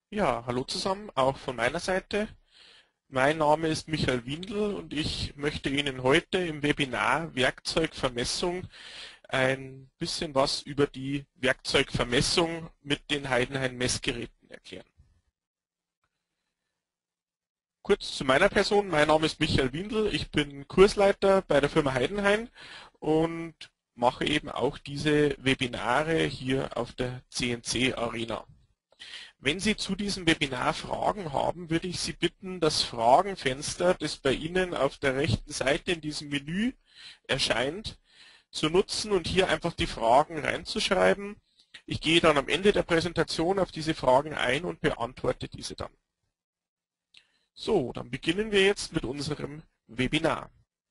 Ja, hallo zusammen, auch von meiner Seite. Mein Name ist Michael Windel und ich möchte Ihnen heute im Webinar Werkzeugvermessung ein bisschen was über die Werkzeugvermessung mit den Heidenhain-Messgeräten erklären. Kurz zu meiner Person, mein Name ist Michael Windel, ich bin Kursleiter bei der Firma Heidenhain und mache eben auch diese Webinare hier auf der CNC Arena. Wenn Sie zu diesem Webinar Fragen haben, würde ich Sie bitten, das Fragenfenster, das bei Ihnen auf der rechten Seite in diesem Menü erscheint, zu nutzen und hier einfach die Fragen reinzuschreiben. Ich gehe dann am Ende der Präsentation auf diese Fragen ein und beantworte diese dann. So, dann beginnen wir jetzt mit unserem Webinar.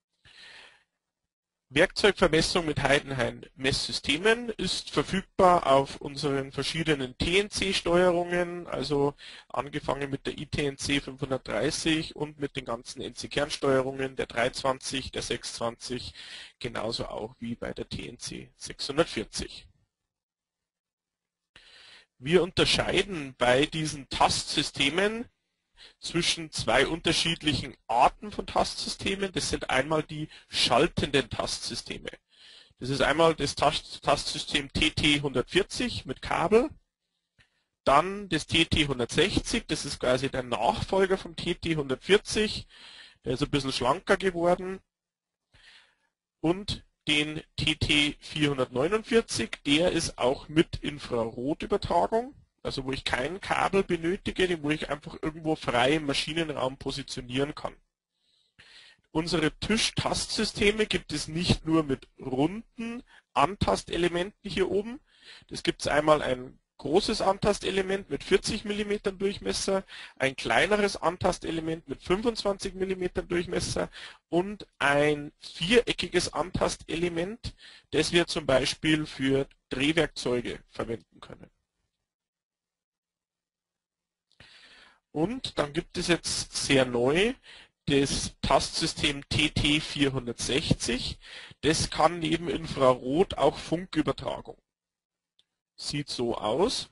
Werkzeugvermessung mit Heidenhain-Messsystemen ist verfügbar auf unseren verschiedenen TNC-Steuerungen, also angefangen mit der iTNC 530 und mit den ganzen NC-Kernsteuerungen der 320, der 620, genauso auch wie bei der TNC 640. Wir unterscheiden bei diesen Tastsystemen zwischen zwei unterschiedlichen Arten von Tastsystemen. Das sind einmal die schaltenden Tastsysteme. Das ist einmal das Tastsystem TT140 mit Kabel, dann das TT160, das ist quasi der Nachfolger vom TT140, der ist ein bisschen schlanker geworden, und den TT449, der ist auch mit Infrarotübertragung. Also wo ich kein Kabel benötige, wo ich einfach irgendwo frei im Maschinenraum positionieren kann. Unsere Tischtastsysteme gibt es nicht nur mit runden Antastelementen hier oben. Das gibt es einmal ein großes Antastelement mit 40 mm Durchmesser, ein kleineres Antastelement mit 25 mm Durchmesser und ein viereckiges Antastelement, das wir zum Beispiel für Drehwerkzeuge verwenden können. Und dann gibt es jetzt sehr neu das Tastsystem TT460. Das kann neben Infrarot auch Funkübertragung. Sieht so aus.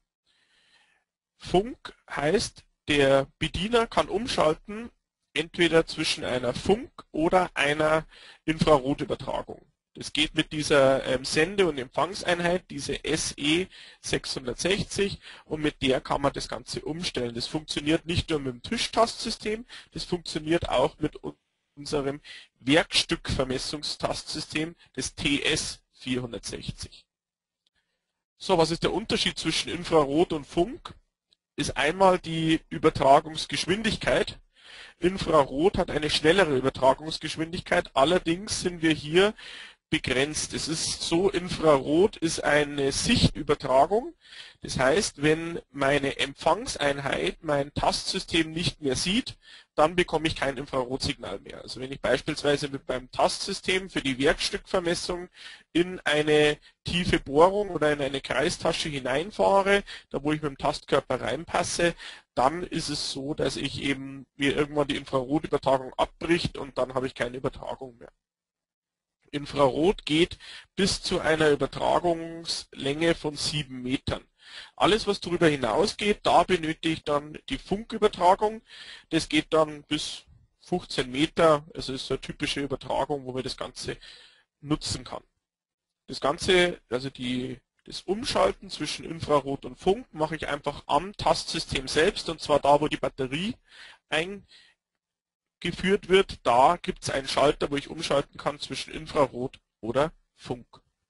Funk heißt, der Bediener kann umschalten, entweder zwischen einer Funk- oder einer Infrarotübertragung. Das geht mit dieser Sende- und Empfangseinheit, diese SE660, und mit der kann man das Ganze umstellen. Das funktioniert nicht nur mit dem Tischtastsystem, das funktioniert auch mit unserem Werkstückvermessungstastsystem, das TS460. So, was ist der Unterschied zwischen Infrarot und Funk? Ist einmal die Übertragungsgeschwindigkeit. Infrarot hat eine schnellere Übertragungsgeschwindigkeit, allerdings sind wir hier begrenzt. Es ist so, Infrarot ist eine Sichtübertragung. Das heißt, wenn meine Empfangseinheit mein Tastsystem nicht mehr sieht, dann bekomme ich kein Infrarotsignal mehr. Also wenn ich beispielsweise mit meinem Tastsystem für die Werkstückvermessung in eine tiefe Bohrung oder in eine Kreistasche hineinfahre, da wo ich mit dem Tastkörper reinpasse, dann ist es so, dass ich eben mir irgendwann die Infrarotübertragung abbricht und dann habe ich keine Übertragung mehr. Infrarot geht bis zu einer Übertragungslänge von 7 Metern. Alles, was darüber hinausgeht, da benötige ich dann die Funkübertragung. Das geht dann bis 15 Meter. Also ist so eine typische Übertragung, wo man das Ganze nutzen kann. Das Ganze, also das Umschalten zwischen Infrarot und Funk, mache ich einfach am Tastsystem selbst, und zwar da, wo die Batterie eingeführt wird. Da gibt es einen Schalter, wo ich umschalten kann zwischen Infrarot oder Funk.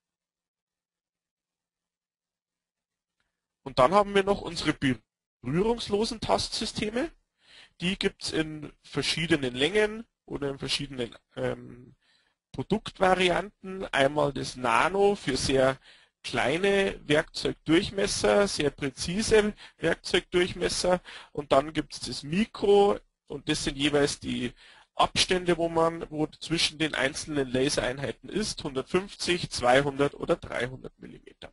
Und dann haben wir noch unsere berührungslosen Tastsysteme. Die gibt es in verschiedenen Längen oder in verschiedenen Produktvarianten. Einmal das Nano für sehr kleine Werkzeugdurchmesser, sehr präzise Werkzeugdurchmesser, und dann gibt es das Mikro, und das sind jeweils die Abstände, wo zwischen den einzelnen Lasereinheiten ist, 150, 200 oder 300 Millimeter.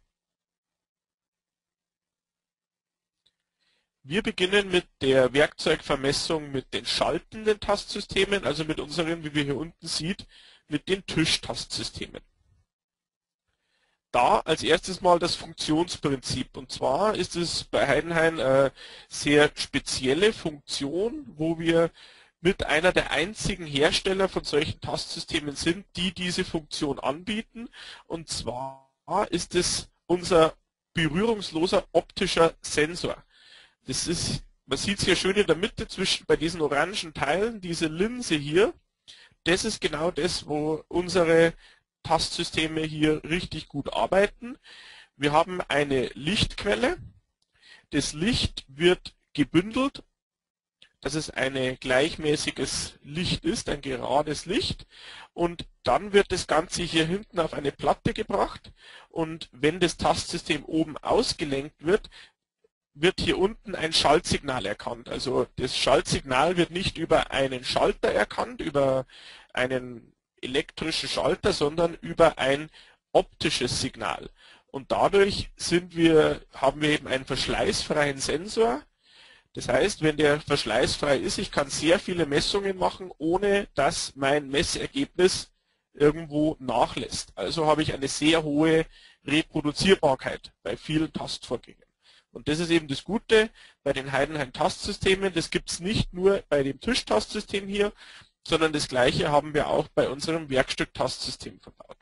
Wir beginnen mit der Werkzeugvermessung mit den schaltenden Tastsystemen, also mit unseren, wie wir hier unten sieht, mit den Tischtastsystemen. Da als erstes mal das Funktionsprinzip. Und zwar ist es bei Heidenhain eine sehr spezielle Funktion, wo wir mit einer der einzigen Hersteller von solchen Tastsystemen sind, die diese Funktion anbieten. Und zwar ist es unser berührungsloser optischer Sensor. Das ist, man sieht es hier schön in der Mitte zwischen bei diesen orangen Teilen, diese Linse hier. Das ist genau das, wo unsere Tastsysteme hier richtig gut arbeiten. Wir haben eine Lichtquelle. Das Licht wird gebündelt, dass es ein gleichmäßiges Licht ist, ein gerades Licht. Und dann wird das Ganze hier hinten auf eine Platte gebracht. Und wenn das Tastsystem oben ausgelenkt wird, wird hier unten ein Schaltsignal erkannt. Also das Schaltsignal wird nicht über einen Schalter erkannt, über einen elektrischen Schalter, sondern über ein optisches Signal. Und dadurch haben wir eben einen verschleißfreien Sensor. Das heißt, wenn der verschleißfrei ist, ich kann sehr viele Messungen machen, ohne dass mein Messergebnis irgendwo nachlässt. Also habe ich eine sehr hohe Reproduzierbarkeit bei vielen Tastvorgängen. Und das ist eben das Gute bei den Heidenhain-Tastsystemen. Das gibt es nicht nur bei dem Tischtastsystem hier, sondern das Gleiche haben wir auch bei unserem Werkstück-Tastsystem verbaut.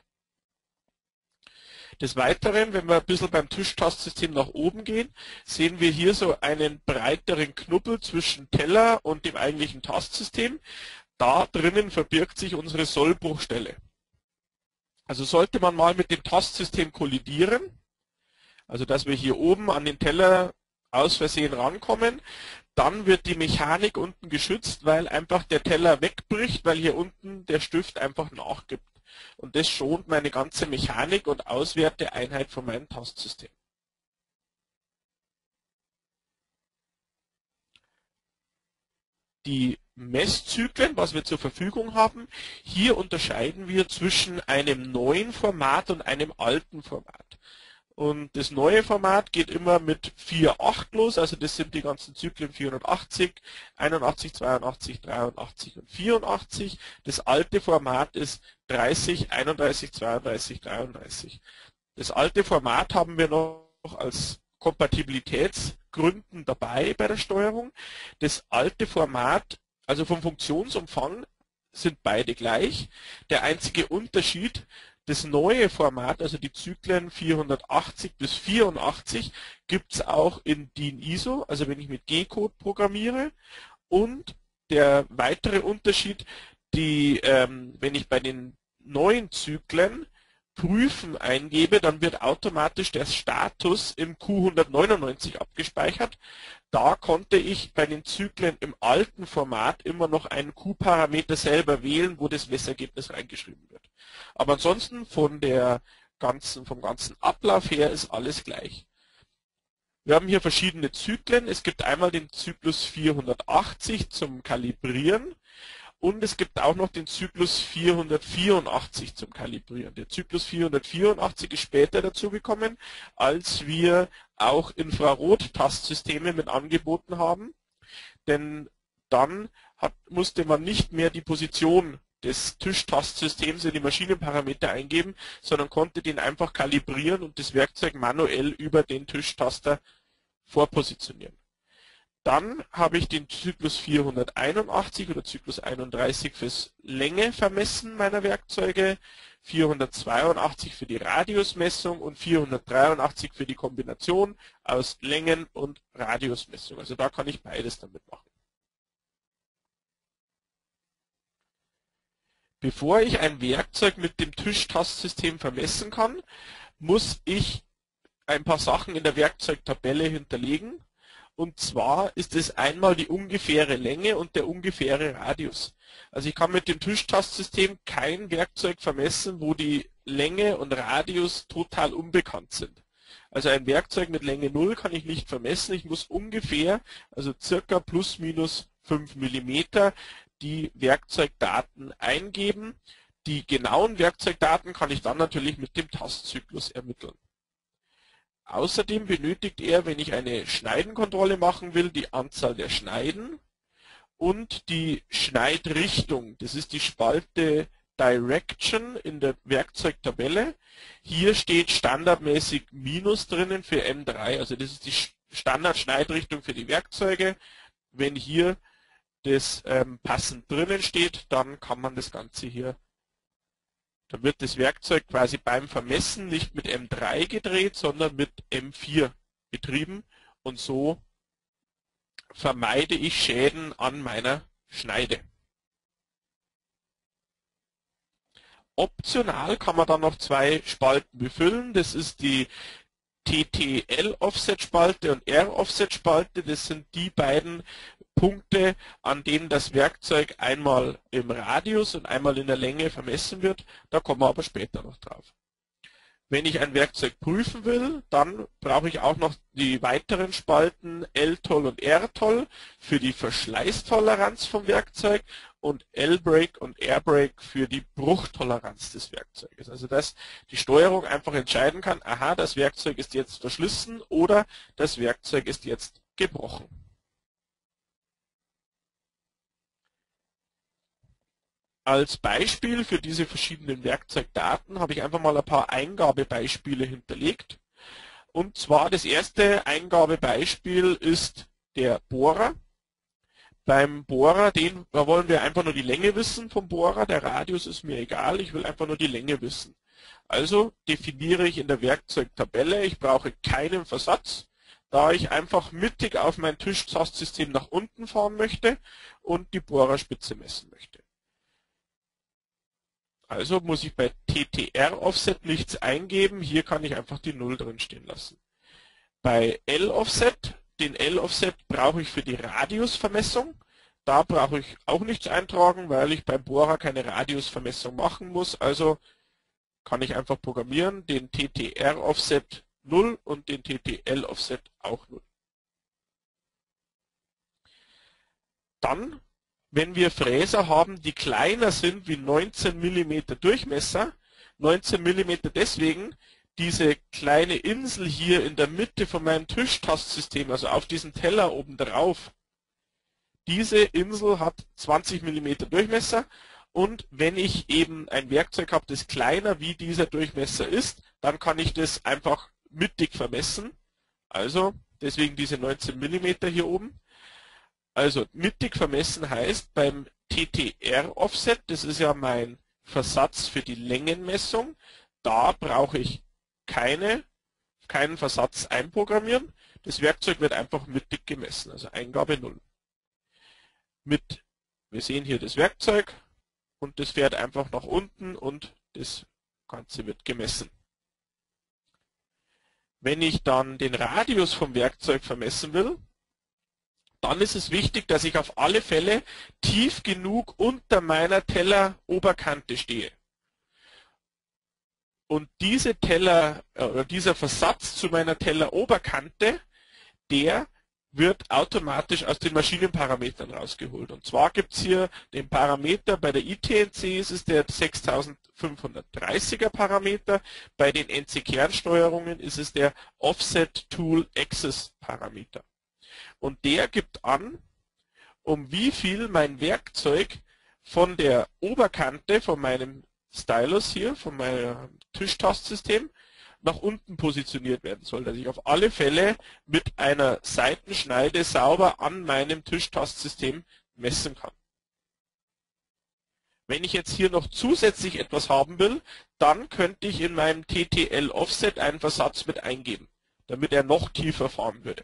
Des Weiteren, wenn wir ein bisschen beim Tischtastsystem nach oben gehen, sehen wir hier so einen breiteren Knubbel zwischen Teller und dem eigentlichen Tastsystem. Da drinnen verbirgt sich unsere Sollbruchstelle. Also sollte man mal mit dem Tastsystem kollidieren, also dass wir hier oben an den Teller aus Versehen rankommen, dann wird die Mechanik unten geschützt, weil einfach der Teller wegbricht, weil hier unten der Stift einfach nachgibt. Und das schont meine ganze Mechanik und Auswerteeinheit von meinem Tastsystem. Die Messzyklen, was wir zur Verfügung haben, hier unterscheiden wir zwischen einem neuen Format und einem alten Format. Und das neue Format geht immer mit 4,8 los, also das sind die ganzen Zyklen 480, 81, 82, 83 und 84. Das alte Format ist 30, 31, 32, 33. Das alte Format haben wir noch als Kompatibilitätsgründen dabei bei der Steuerung. Das alte Format, also vom Funktionsumfang, sind beide gleich. Der einzige Unterschied, das neue Format, also die Zyklen 480 bis 84, gibt es auch in DIN ISO, also wenn ich mit G-Code programmiere. Und der weitere Unterschied, wenn ich bei den neuen Zyklen Prüfen eingebe, dann wird automatisch der Status im Q199 abgespeichert. Da konnte ich bei den Zyklen im alten Format immer noch einen Q-Parameter selber wählen, wo das Messergebnis reingeschrieben wird. Aber ansonsten vom ganzen Ablauf her ist alles gleich. Wir haben hier verschiedene Zyklen. Es gibt einmal den Zyklus 480 zum Kalibrieren. Und es gibt auch noch den Zyklus 484 zum Kalibrieren. Der Zyklus 484 ist später dazugekommen, als wir auch Infrarot-Tastsysteme mit angeboten haben. Denn dann musste man nicht mehr die Position des Tischtastsystems in die Maschinenparameter eingeben, sondern konnte den einfach kalibrieren und das Werkzeug manuell über den Tischtaster vorpositionieren. Dann habe ich den Zyklus 481 oder Zyklus 31 fürs Länge vermessen meiner Werkzeuge, 482 für die Radiusmessung und 483 für die Kombination aus Längen- und Radiusmessung. Also da kann ich beides damit machen. Bevor ich ein Werkzeug mit dem Tischtastsystem vermessen kann, muss ich ein paar Sachen in der Werkzeugtabelle hinterlegen. Und zwar ist es einmal die ungefähre Länge und der ungefähre Radius. Also ich kann mit dem Tischtastsystem kein Werkzeug vermessen, wo die Länge und Radius total unbekannt sind. Also ein Werkzeug mit Länge 0 kann ich nicht vermessen. Ich muss ungefähr, also circa plus minus 5 mm, die Werkzeugdaten eingeben. Die genauen Werkzeugdaten kann ich dann natürlich mit dem Tastzyklus ermitteln. Außerdem benötigt er, wenn ich eine Schneidenkontrolle machen will, die Anzahl der Schneiden und die Schneidrichtung. Das ist die Spalte Direction in der Werkzeugtabelle. Hier steht standardmäßig Minus drinnen für M3, also das ist die Standardschneidrichtung für die Werkzeuge. Wenn hier das passend drinnen steht, dann kann man das Ganze hier, dann wird das Werkzeug quasi beim Vermessen nicht mit M3 gedreht, sondern mit M4 betrieben und so vermeide ich Schäden an meiner Schneide. Optional kann man dann noch zwei Spalten befüllen. Das ist die TTL-Offset-Spalte und R-Offset-Spalte. Das sind die beiden Punkte, an denen das Werkzeug einmal im Radius und einmal in der Länge vermessen wird. Da kommen wir aber später noch drauf. Wenn ich ein Werkzeug prüfen will, dann brauche ich auch noch die weiteren Spalten L-Toll und R-Toll für die Verschleißtoleranz vom Werkzeug und L-Break und R-Break für die Bruchtoleranz des Werkzeuges. Also dass die Steuerung einfach entscheiden kann, aha, das Werkzeug ist jetzt verschlissen oder das Werkzeug ist jetzt gebrochen. Als Beispiel für diese verschiedenen Werkzeugdaten habe ich einfach mal ein paar Eingabebeispiele hinterlegt. Und zwar das erste Eingabebeispiel ist der Bohrer. Beim Bohrer, da wollen wir einfach nur die Länge wissen vom Bohrer. Der Radius ist mir egal, ich will einfach nur die Länge wissen. Also definiere ich in der Werkzeugtabelle, ich brauche keinen Versatz, da ich einfach mittig auf mein Tischtastsystem nach unten fahren möchte und die Bohrerspitze messen möchte. Also muss ich bei TTR-Offset nichts eingeben, hier kann ich einfach die 0 drin stehen lassen. Bei L-Offset, den L-Offset brauche ich für die Radiusvermessung. Da brauche ich auch nichts eintragen, weil ich beim Bohrer keine Radiusvermessung machen muss. Also kann ich einfach programmieren, den TTR-Offset 0 und den TTL-Offset auch 0. Dann, wenn wir Fräser haben, die kleiner sind wie 19 mm Durchmesser, 19 mm deswegen, diese kleine Insel hier in der Mitte von meinem Tischtastsystem, also auf diesem Teller oben drauf, diese Insel hat 20 mm Durchmesser und wenn ich eben ein Werkzeug habe, das kleiner wie dieser Durchmesser ist, dann kann ich das einfach mittig vermessen. Also deswegen diese 19 mm hier oben. Also mittig vermessen heißt beim TTR-Offset, das ist ja mein Versatz für die Längenmessung, da brauche ich keinen Versatz einprogrammieren. Das Werkzeug wird einfach mittig gemessen, also Eingabe 0. Wir sehen hier das Werkzeug und das fährt einfach nach unten und das Ganze wird gemessen. Wenn ich dann den Radius vom Werkzeug vermessen will, dann ist es wichtig, dass ich auf alle Fälle tief genug unter meiner Telleroberkante stehe. Und dieser Versatz zu meiner Telleroberkante, der wird automatisch aus den Maschinenparametern rausgeholt. Und zwar gibt es hier den Parameter, bei der ITNC ist es der 6530er Parameter, bei den NC-Kernsteuerungen ist es der Offset Tool Access Parameter. Und der gibt an, um wie viel mein Werkzeug von der Oberkante, von meinem Stylus hier, von meinem Tischtastsystem, nach unten positioniert werden soll, dass ich auf alle Fälle mit einer Seitenschneide sauber an meinem Tischtastsystem messen kann. Wenn ich jetzt hier noch zusätzlich etwas haben will, dann könnte ich in meinem TTL-Offset einen Versatz mit eingeben, damit er noch tiefer fahren würde.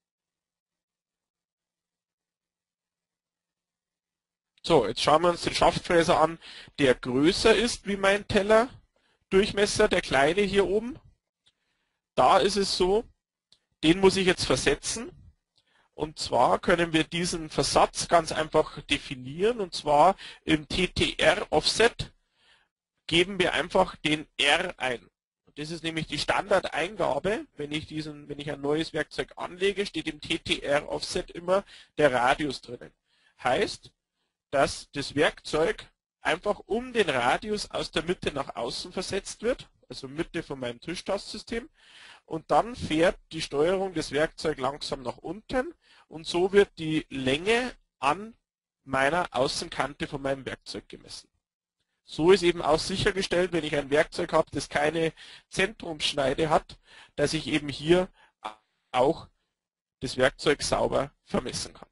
So, jetzt schauen wir uns den Schaftfräser an, der größer ist wie mein Tellerdurchmesser, der kleine hier oben. Da ist es so, den muss ich jetzt versetzen. Und zwar können wir diesen Versatz ganz einfach definieren. Und zwar im TTR-Offset geben wir einfach den R ein. Das ist nämlich die Standardeingabe. Wenn ich ein neues Werkzeug anlege, steht im TTR-Offset immer der Radius drinnen. Heißt, dass das Werkzeug einfach um den Radius aus der Mitte nach außen versetzt wird, also Mitte von meinem Tischtastsystem, und dann fährt die Steuerung des Werkzeugs langsam nach unten und so wird die Länge an meiner Außenkante von meinem Werkzeug gemessen. So ist eben auch sichergestellt, wenn ich ein Werkzeug habe, das keine Zentrumsschneide hat, dass ich eben hier auch das Werkzeug sauber vermessen kann.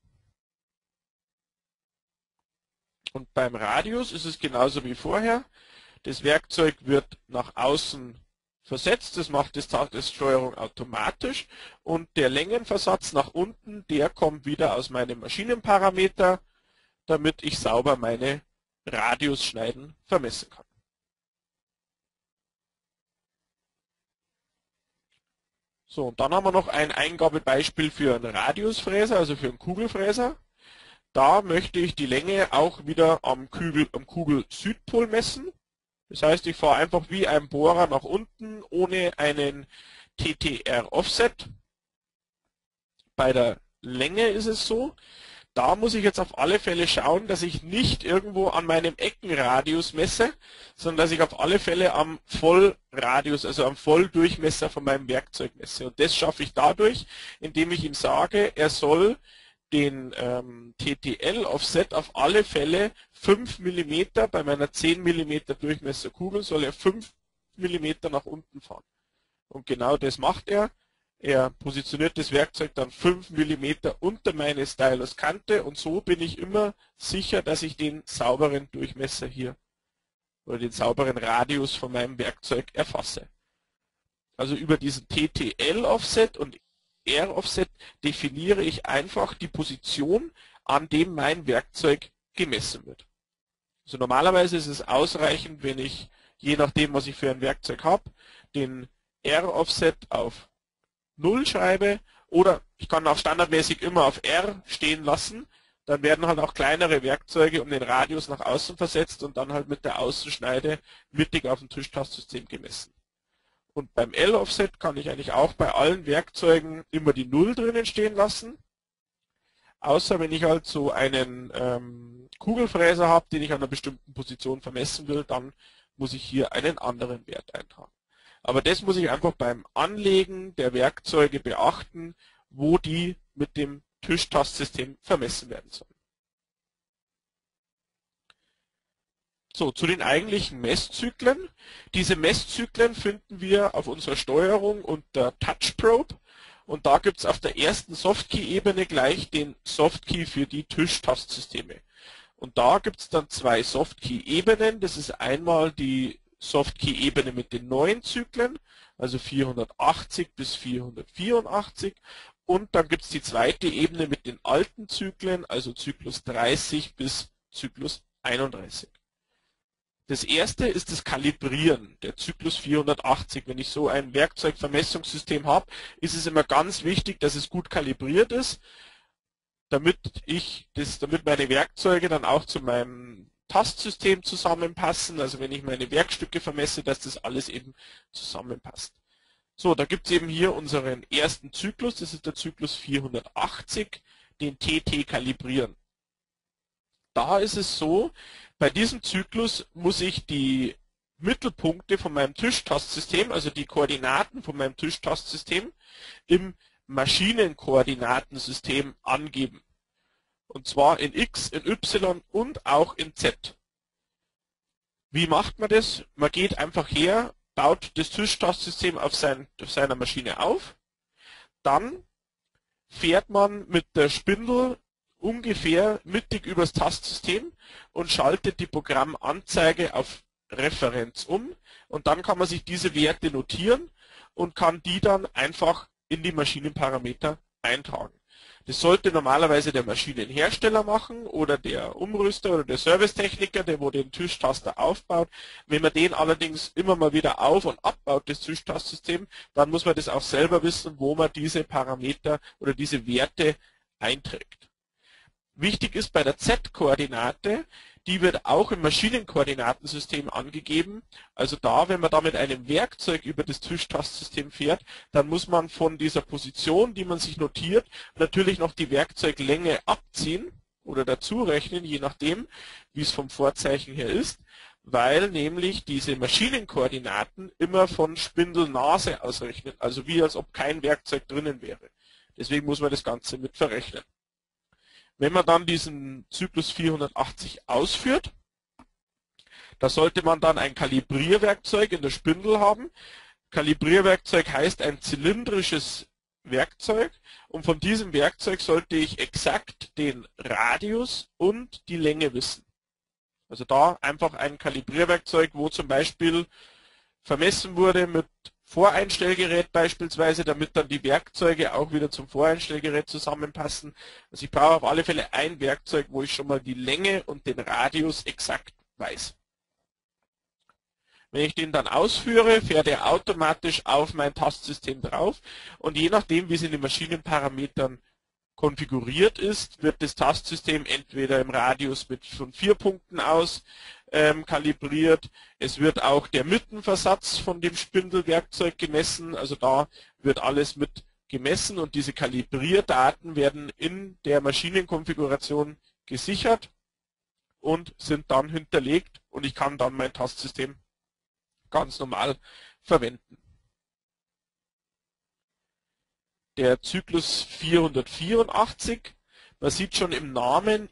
Und beim Radius ist es genauso wie vorher. Das Werkzeug wird nach außen versetzt, das macht das Steuerung automatisch, und der Längenversatz nach unten, der kommt wieder aus meinem Maschinenparameter, damit ich sauber meine Radiusschneiden vermessen kann. So, und dann haben wir noch ein Eingabebeispiel für einen Radiusfräser, also für einen Kugelfräser. Da möchte ich die Länge auch wieder am Kugel-Südpol messen. Das heißt, ich fahre einfach wie ein Bohrer nach unten ohne einen TTR-Offset. Bei der Länge ist es so, da muss ich jetzt auf alle Fälle schauen, dass ich nicht irgendwo an meinem Eckenradius messe, sondern dass ich auf alle Fälle am Vollradius, also am Volldurchmesser von meinem Werkzeug messe. Und das schaffe ich dadurch, indem ich ihm sage, er soll den TTL-Offset auf alle Fälle 5 mm, bei meiner 10 mm Durchmesserkugel soll er 5 mm nach unten fahren. Und genau das macht er. Er positioniert das Werkzeug dann 5 mm unter meine Styluskante, und so bin ich immer sicher, dass ich den sauberen Durchmesser hier oder den sauberen Radius von meinem Werkzeug erfasse. Also über diesen TTL-Offset und R-Offset definiere ich einfach die Position, an dem mein Werkzeug gemessen wird. Also normalerweise ist es ausreichend, wenn ich, je nachdem was ich für ein Werkzeug habe, den R-Offset auf 0 schreibe, oder ich kann auch standardmäßig immer auf R stehen lassen. Dann werden halt auch kleinere Werkzeuge um den Radius nach außen versetzt und dann halt mit der Außenschneide mittig auf dem Tischtastsystem gemessen. Und beim L-Offset kann ich eigentlich auch bei allen Werkzeugen immer die 0 drinnen stehen lassen. Außer wenn ich halt so einen Kugelfräser habe, den ich an einer bestimmten Position vermessen will, dann muss ich hier einen anderen Wert eintragen. Aber das muss ich einfach beim Anlegen der Werkzeuge beachten, wo die mit dem Tischtastsystem vermessen werden sollen. So, zu den eigentlichen Messzyklen. Diese Messzyklen finden wir auf unserer Steuerung unter Touch Probe, und da gibt es auf der ersten Softkey-Ebene gleich den Softkey für die Tischtastsysteme. Und da gibt es dann zwei Softkey-Ebenen. Das ist einmal die Softkey-Ebene mit den neuen Zyklen, also 480 bis 484, und dann gibt es die zweite Ebene mit den alten Zyklen, also Zyklus 30 bis Zyklus 31. Das erste ist das Kalibrieren, der Zyklus 480. Wenn ich so ein Werkzeugvermessungssystem habe, ist es immer ganz wichtig, dass es gut kalibriert ist, damit meine Werkzeuge dann auch zu meinem Tastsystem zusammenpassen. Also wenn ich meine Werkstücke vermesse, dass das alles eben zusammenpasst. So, da gibt es eben hier unseren ersten Zyklus, das ist der Zyklus 480, den TT kalibrieren. Da ist es so, bei diesem Zyklus muss ich die Mittelpunkte von meinem Tischtastsystem, also die Koordinaten von meinem Tischtastsystem, im Maschinenkoordinatensystem angeben. Und zwar in X, in Y und auch in Z. Wie macht man das? Man geht einfach her, baut das Tischtastsystem auf seiner Maschine auf, dann fährt man mit der Spindel ungefähr mittig übers Tastsystem und schaltet die Programmanzeige auf Referenz um, und dann kann man sich diese Werte notieren und kann die dann einfach in die Maschinenparameter eintragen. Das sollte normalerweise der Maschinenhersteller machen oder der Umrüster oder der Servicetechniker, der wo den Tischtaster aufbaut. Wenn man den allerdings immer mal wieder auf- und abbaut, das Tischtastsystem, dann muss man das auch selber wissen, wo man diese Parameter oder diese Werte einträgt. Wichtig ist bei der Z-Koordinate, die wird auch im Maschinenkoordinatensystem angegeben. Also da, wenn man da mit einem Werkzeug über das Tischtastsystem fährt, dann muss man von dieser Position, die man sich notiert, natürlich noch die Werkzeuglänge abziehen oder dazu rechnen, je nachdem, wie es vom Vorzeichen her ist, weil nämlich diese Maschinenkoordinaten immer von Spindelnase ausrechnen, also wie als ob kein Werkzeug drinnen wäre. Deswegen muss man das Ganze mit verrechnen. Wenn man dann diesen Zyklus 480 ausführt, Da sollte man dann ein Kalibrierwerkzeug in der Spindel haben. Kalibrierwerkzeug heißt ein zylindrisches Werkzeug und von diesem Werkzeug sollte ich exakt den Radius und die Länge wissen. Also da einfach ein Kalibrierwerkzeug, wo zum Beispiel vermessen wurde mit Voreinstellgerät beispielsweise, damit dann die Werkzeuge auch wieder zum Voreinstellgerät zusammenpassen. Also ich brauche auf alle Fälle ein Werkzeug, wo ich schon mal die Länge und den Radius exakt weiß. Wenn ich den dann ausführe, fährt er automatisch auf mein Tastsystem drauf und je nachdem, wie es in den Maschinenparametern konfiguriert ist, wird das Tastsystem entweder im Radius mit von 4 Punkten aus kalibriert. Es wird auch der Mittenversatz von dem Spindelwerkzeug gemessen, also da wird alles mit gemessen und diese Kalibrierdaten werden in der Maschinenkonfiguration gesichert und sind dann hinterlegt und ich kann dann mein Tastsystem ganz normal verwenden. Der Zyklus 484, man sieht schon im Namen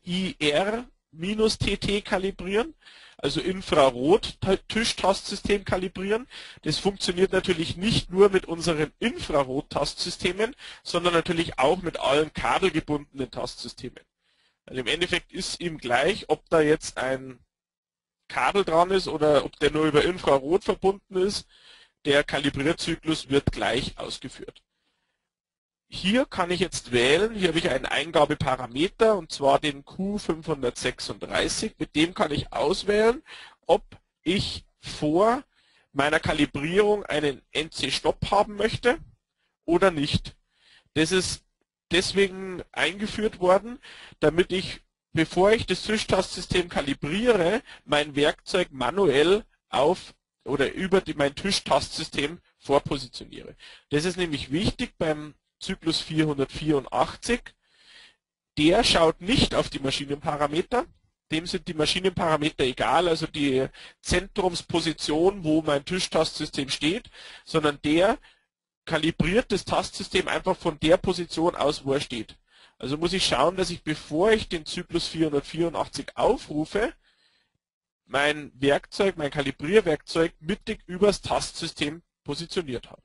IR-TT kalibrieren, also Infrarot-Tischtastsystem kalibrieren. Das funktioniert natürlich nicht nur mit unseren Infrarot-Tastsystemen, sondern natürlich auch mit allen kabelgebundenen Tastsystemen. Also im Endeffekt ist ihm gleich, ob da jetzt ein Kabel dran ist oder ob der nur über Infrarot verbunden ist, der Kalibrierzyklus wird gleich ausgeführt. Hier kann ich jetzt wählen, hier habe ich einen Eingabeparameter und zwar den Q536, mit dem kann ich auswählen, ob ich vor meiner Kalibrierung einen NC-Stopp haben möchte oder nicht. Das ist deswegen eingeführt worden, damit ich, bevor ich das Tischtastsystem kalibriere, mein Werkzeug manuell auf oder über mein Tischtastsystem vorpositioniere. Das ist nämlich wichtig beim Zyklus 484. Der schaut nicht auf die Maschinenparameter. Dem sind die Maschinenparameter egal, also die Zentrumsposition, wo mein Tischtastsystem steht, sondern der kalibriert das Tastsystem einfach von der Position aus, wo er steht. Also muss ich schauen, dass ich, bevor ich den Zyklus 484 aufrufe, mein Werkzeug, mein Kalibrierwerkzeug mittig übers Tastsystem positioniert habe.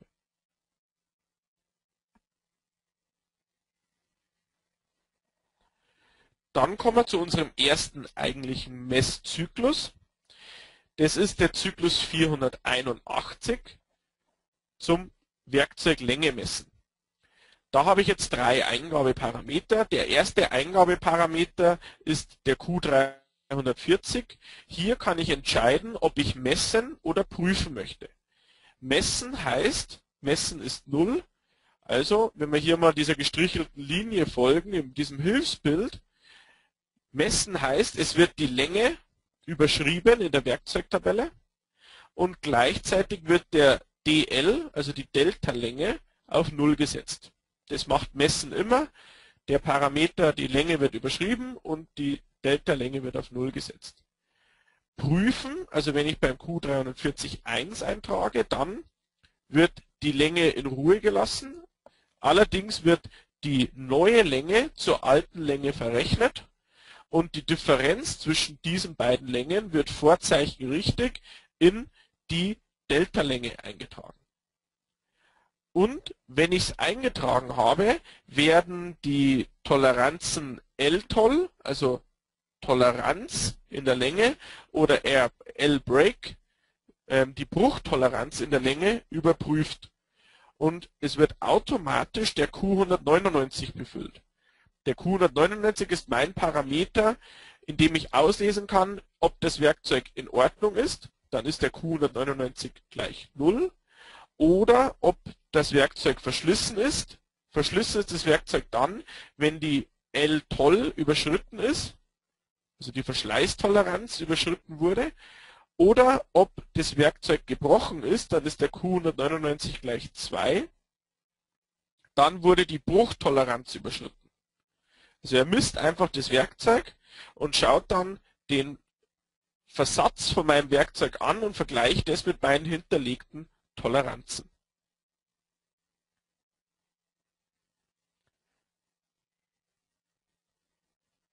Dann kommen wir zu unserem ersten eigentlichen Messzyklus. Das ist der Zyklus 481 zum Werkzeuglänge messen. Da habe ich jetzt 3 Eingabeparameter. Der erste Eingabeparameter ist der Q340. Hier kann ich entscheiden, ob ich messen oder prüfen möchte. Messen heißt, messen ist 0. Also, wenn wir hier mal dieser gestrichelten Linie folgen, in diesem Hilfsbild, messen heißt, es wird die Länge überschrieben in der Werkzeugtabelle und gleichzeitig wird der DL, also die Delta-Länge, auf 0 gesetzt. Das macht Messen immer. Der Parameter, die Länge wird überschrieben und die Delta-Länge wird auf 0 gesetzt. Prüfen, also wenn ich beim Q340 1 eintrage, dann wird die Länge in Ruhe gelassen. Allerdings wird die neue Länge zur alten Länge verrechnet und die Differenz zwischen diesen beiden Längen wird vorzeichenrichtig in die Delta-Länge eingetragen. Und wenn ich es eingetragen habe, werden die Toleranzen L-Toll, also Toleranz in der Länge, oder L-Break, die Bruchtoleranz in der Länge, überprüft. Und es wird automatisch der Q199 befüllt. Der Q199 ist mein Parameter, in dem ich auslesen kann, ob das Werkzeug in Ordnung ist. Dann ist der Q199 gleich 0. Oder ob das Werkzeug verschlissen ist. Verschlissen ist das Werkzeug dann, wenn die L-Toll überschritten ist, also die Verschleißtoleranz überschritten wurde. Oder ob das Werkzeug gebrochen ist, dann ist der Q199 gleich 2. Dann wurde die Bruchtoleranz überschritten. Also er misst einfach das Werkzeug und schaut dann den Versatz von meinem Werkzeug an und vergleicht das mit meinen hinterlegten Toleranzen.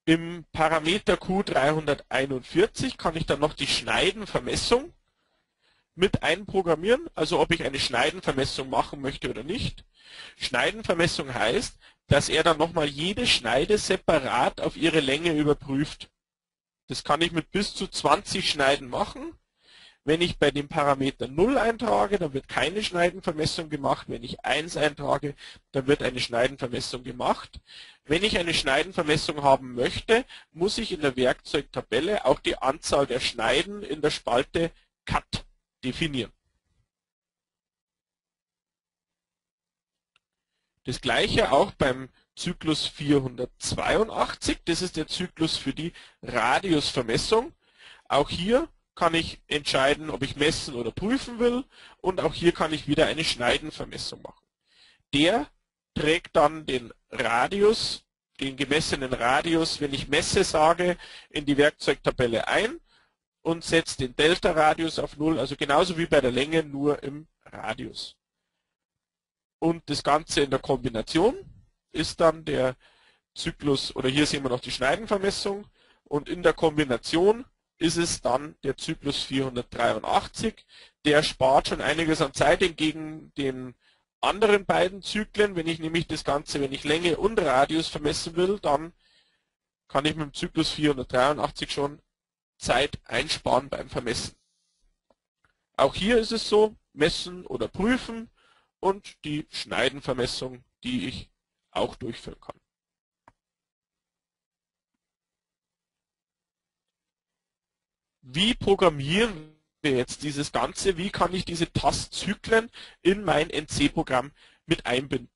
Im Parameter Q341 kann ich dann noch die Schneidenvermessung mit einprogrammieren, also ob ich eine Schneidenvermessung machen möchte oder nicht. Schneidenvermessung heißt, dass er dann nochmal jede Schneide separat auf ihre Länge überprüft. Das kann ich mit bis zu 20 Schneiden machen. Wenn ich bei dem Parameter 0 eintrage, dann wird keine Schneidenvermessung gemacht. Wenn ich 1 eintrage, dann wird eine Schneidenvermessung gemacht. Wenn ich eine Schneidenvermessung haben möchte, muss ich in der Werkzeugtabelle auch die Anzahl der Schneiden in der Spalte Cut definieren. Das gleiche auch beim Zyklus 482. Das ist der Zyklus für die Radiusvermessung. Auch hier kann ich entscheiden, ob ich messen oder prüfen will, und auch hier kann ich wieder eine Schneidenvermessung machen. Der trägt dann den Radius, den gemessenen Radius, wenn ich Messe sage, in die Werkzeugtabelle ein und setzt den Delta-Radius auf 0, also genauso wie bei der Länge, nur im Radius. Und das Ganze in der Kombination ist dann der Zyklus, oder hier sehen wir noch die Schneidenvermessung, und in der Kombination ist es dann der Zyklus 483. Der spart schon einiges an Zeit entgegen den anderen beiden Zyklen. Wenn ich nämlich das Ganze, wenn ich Länge und Radius vermessen will, dann kann ich mit dem Zyklus 483 schon Zeit einsparen beim Vermessen. Auch hier ist es so, messen oder prüfen und die Schneidenvermessung, die ich auch durchführen kann. Wie programmieren wir jetzt dieses Ganze? Wie kann ich diese Tastzyklen in mein NC-Programm mit einbinden?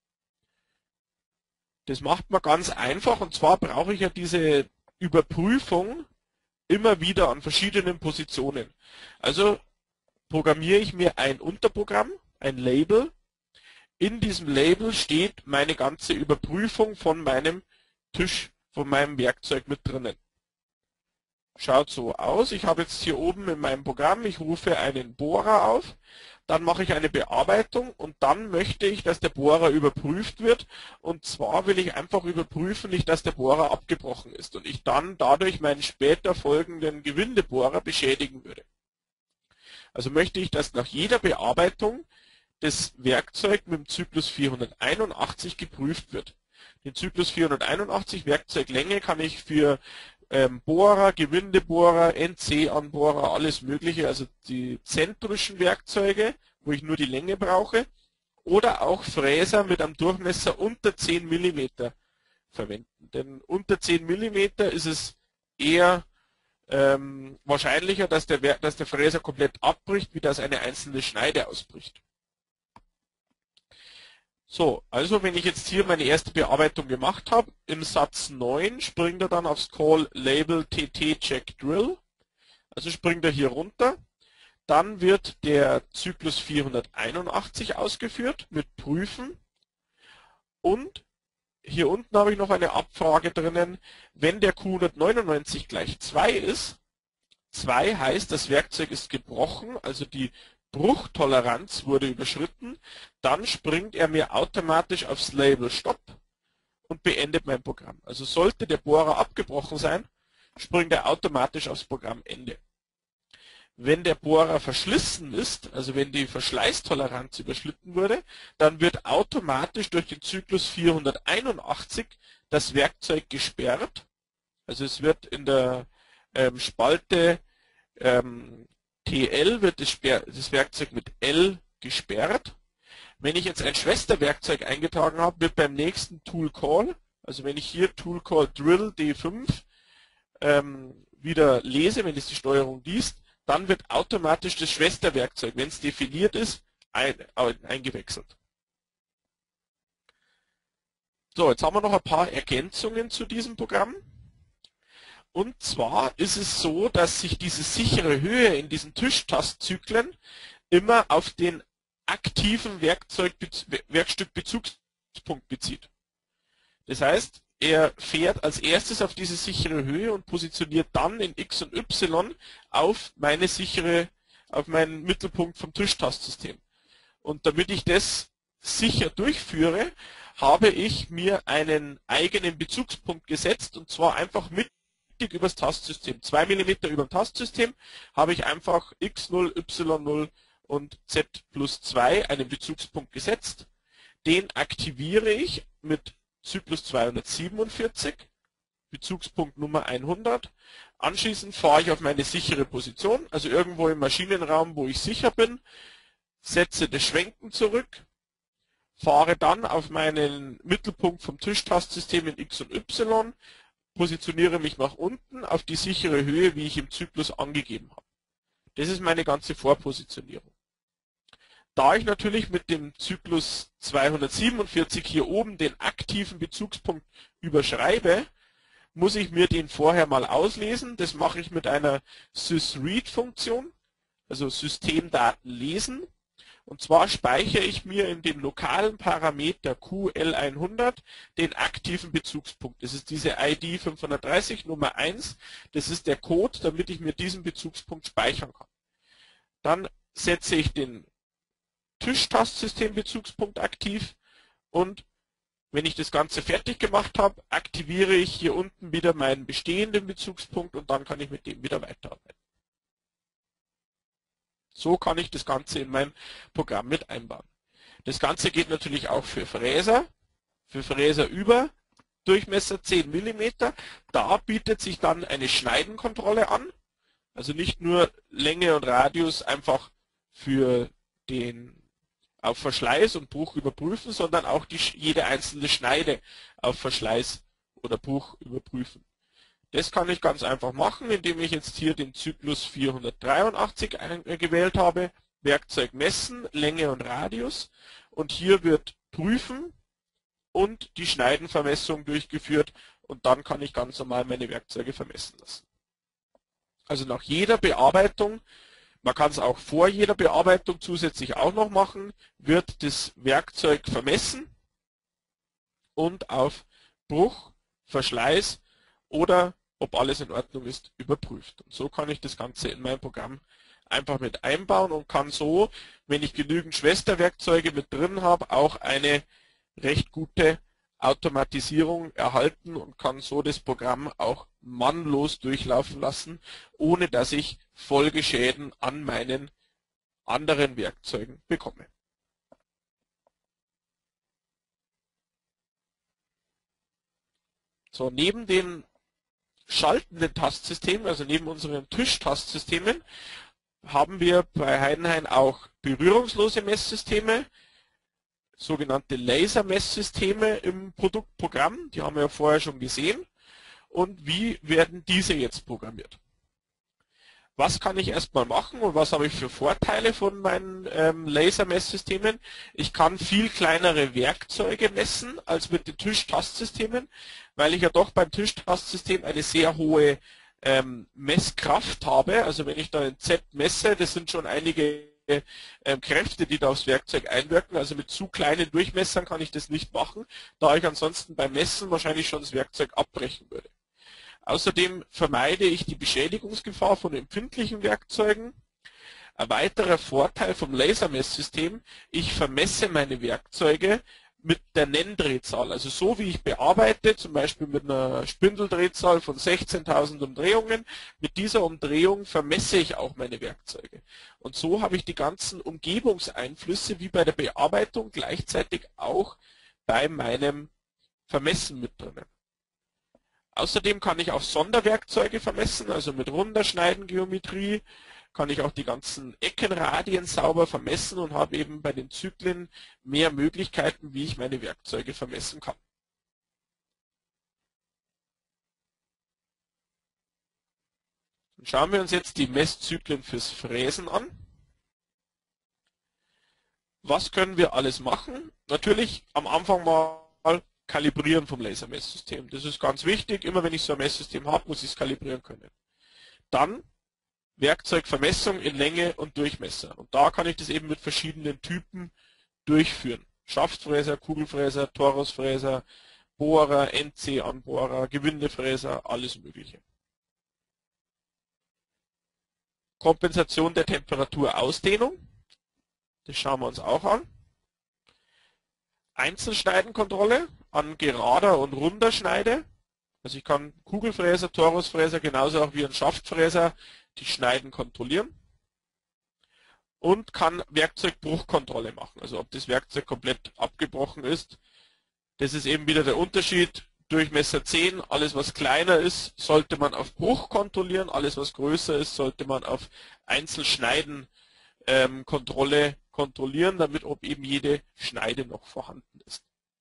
Das macht man ganz einfach, und zwar brauche ich ja diese Überprüfung immer wieder an verschiedenen Positionen. Also programmiere ich mir ein Unterprogramm, ein Label. In diesem Label steht meine ganze Überprüfung von meinem Tisch, von meinem Werkzeug mit drinnen. Schaut so aus. Ich habe jetzt hier oben in meinem Programm, ich rufe einen Bohrer auf, dann mache ich eine Bearbeitung und dann möchte ich, dass der Bohrer überprüft wird. Und zwar will ich einfach überprüfen, nicht dass der Bohrer abgebrochen ist und ich dann dadurch meinen später folgenden Gewindebohrer beschädigen würde. Also möchte ich, dass nach jeder Bearbeitung das Werkzeug mit dem Zyklus 481 geprüft wird. Den Zyklus 481 Werkzeuglänge kann ich für Bohrer, Gewindebohrer, NC-Anbohrer, alles mögliche, also die zentrischen Werkzeuge, wo ich nur die Länge brauche, oder auch Fräser mit einem Durchmesser unter 10 mm verwenden. Denn unter 10 mm ist es eher wahrscheinlicher, dass der Fräser komplett abbricht, wie dass eine einzelne Schneide ausbricht. So, also wenn ich jetzt hier meine erste Bearbeitung gemacht habe, im Satz 9 springt er dann aufs Call Label TT Check Drill, also springt er hier runter. Dann wird der Zyklus 481 ausgeführt mit Prüfen, und hier unten habe ich noch eine Abfrage drinnen, wenn der Q199 gleich 2 ist. 2 heißt, das Werkzeug ist gebrochen, also die Bruchtoleranz wurde überschritten, dann springt er mir automatisch aufs Label Stopp und beendet mein Programm. Also sollte der Bohrer abgebrochen sein, springt er automatisch aufs Programmende. Wenn der Bohrer verschlissen ist, also wenn die Verschleißtoleranz überschritten wurde, dann wird automatisch durch den Zyklus 481 das Werkzeug gesperrt. Also es wird in der Spalte TL wird das Werkzeug mit L gesperrt. Wenn ich jetzt ein Schwesterwerkzeug eingetragen habe, wird beim nächsten Tool Call, also wenn ich hier Tool Call Drill D5 wieder lese, wenn es die Steuerung liest, dann wird automatisch das Schwesterwerkzeug, wenn es definiert ist, eingewechselt. So, jetzt haben wir noch ein paar Ergänzungen zu diesem Programm. Und zwar ist es so, dass sich diese sichere Höhe in diesen Tischtastzyklen immer auf den aktiven Werkstückbezugspunkt bezieht. Das heißt, er fährt als erstes auf diese sichere Höhe und positioniert dann in X und Y auf meinen Mittelpunkt vom Tischtastsystem. Und damit ich das sicher durchführe, habe ich mir einen eigenen Bezugspunkt gesetzt, und zwar einfach mittig übers Tastsystem. 2 mm über dem Tastsystem habe ich einfach x0, y0 und z plus 2 einen Bezugspunkt gesetzt. Den aktiviere ich mit Zyklus 247, Bezugspunkt Nummer 100. Anschließend fahre ich auf meine sichere Position, also irgendwo im Maschinenraum, wo ich sicher bin, setze das Schwenken zurück, fahre dann auf meinen Mittelpunkt vom Tischtastsystem in X und Y, positioniere mich nach unten auf die sichere Höhe, wie ich im Zyklus angegeben habe. Das ist meine ganze Vorpositionierung. Da ich natürlich mit dem Zyklus 247 hier oben den aktiven Bezugspunkt überschreibe, muss ich mir den vorher mal auslesen. Das mache ich mit einer sysread-Funktion, also Systemdaten lesen. Und zwar speichere ich mir in den lokalen Parameter QL100 den aktiven Bezugspunkt. Das ist diese ID 530 Nummer 1. Das ist der Code, damit ich mir diesen Bezugspunkt speichern kann. Dann setze ich den Tischtastsystem-Bezugspunkt aktiv, und wenn ich das Ganze fertig gemacht habe, aktiviere ich hier unten wieder meinen bestehenden Bezugspunkt, und dann kann ich mit dem wieder weiterarbeiten. So kann ich das Ganze in mein Programm mit einbauen. Das Ganze geht natürlich auch für Fräser über Durchmesser 10 mm. Da bietet sich dann eine Schneidenkontrolle an, also nicht nur Länge und Radius einfach für den auf Verschleiß und Bruch überprüfen, sondern auch jede einzelne Schneide auf Verschleiß oder Bruch überprüfen. Das kann ich ganz einfach machen, indem ich jetzt hier den Zyklus 483 gewählt habe, Werkzeug messen, Länge und Radius, und hier wird prüfen und die Schneidenvermessung durchgeführt, und dann kann ich ganz normal meine Werkzeuge vermessen lassen. Also nach jeder Bearbeitung, man kann es auch vor jeder Bearbeitung zusätzlich auch noch machen, wird das Werkzeug vermessen und auf Bruch, Verschleiß oder ob alles in Ordnung ist, überprüft. Und so kann ich das Ganze in mein Programm einfach mit einbauen und kann so, wenn ich genügend Schwesterwerkzeuge mit drin habe, auch eine recht gute Automatisierung erhalten und kann so das Programm auch mannlos durchlaufen lassen, ohne dass ich Folgeschäden an meinen anderen Werkzeugen bekomme. So, neben den schaltenden Tastsystemen, also neben unseren Tischtastsystemen, haben wir bei Heidenhain auch berührungslose Messsysteme, sogenannte Laser-Messsysteme im Produktprogramm. Die haben wir ja vorher schon gesehen. Und wie werden diese jetzt programmiert? Was kann ich erstmal machen und was habe ich für Vorteile von meinen Laser-Messsystemen? Ich kann viel kleinere Werkzeuge messen als mit den Tischtastsystemen, weil ich ja doch beim Tischtastsystem eine sehr hohe Messkraft habe. Also wenn ich da ein Z messe, das sind schon einige Kräfte, die da aufs Werkzeug einwirken. Also mit zu kleinen Durchmessern kann ich das nicht machen, da ich ansonsten beim Messen wahrscheinlich schon das Werkzeug abbrechen würde. Außerdem vermeide ich die Beschädigungsgefahr von empfindlichen Werkzeugen. Ein weiterer Vorteil vom Lasermesssystem: Ich vermesse meine Werkzeuge mit der Nenndrehzahl. Also so wie ich bearbeite, zum Beispiel mit einer Spindeldrehzahl von 16.000 Umdrehungen, mit dieser Umdrehung vermesse ich auch meine Werkzeuge. Und so habe ich die ganzen Umgebungseinflüsse wie bei der Bearbeitung gleichzeitig auch bei meinem Vermessen mit drinnen. Außerdem kann ich auch Sonderwerkzeuge vermessen, also mit Runterschneidengeometrie kann ich auch die ganzen Eckenradien sauber vermessen und habe eben bei den Zyklen mehr Möglichkeiten, wie ich meine Werkzeuge vermessen kann. Dann schauen wir uns jetzt die Messzyklen fürs Fräsen an. Was können wir alles machen? Natürlich am Anfang mal kalibrieren vom Lasermesssystem. Das ist ganz wichtig. Immer wenn ich so ein Messsystem habe, muss ich es kalibrieren können. Dann Werkzeugvermessung in Länge und Durchmesser. Und da kann ich das eben mit verschiedenen Typen durchführen. Schaftfräser, Kugelfräser, Torusfräser, Bohrer, NC-Anbohrer, Gewindefräser, alles Mögliche. Kompensation der Temperaturausdehnung. Das schauen wir uns auch an. Einzelschneidenkontrolle an gerader und runder Schneide. Also ich kann Kugelfräser, Torusfräser genauso auch wie ein Schaftfräser die Schneiden kontrollieren. Und kann Werkzeugbruchkontrolle machen. Also ob das Werkzeug komplett abgebrochen ist. Das ist eben wieder der Unterschied. Durchmesser 10, alles was kleiner ist, sollte man auf Bruch kontrollieren. Alles was größer ist, sollte man auf Einzelschneiden kontrollieren, damit ob eben jede Schneide noch vorhanden ist.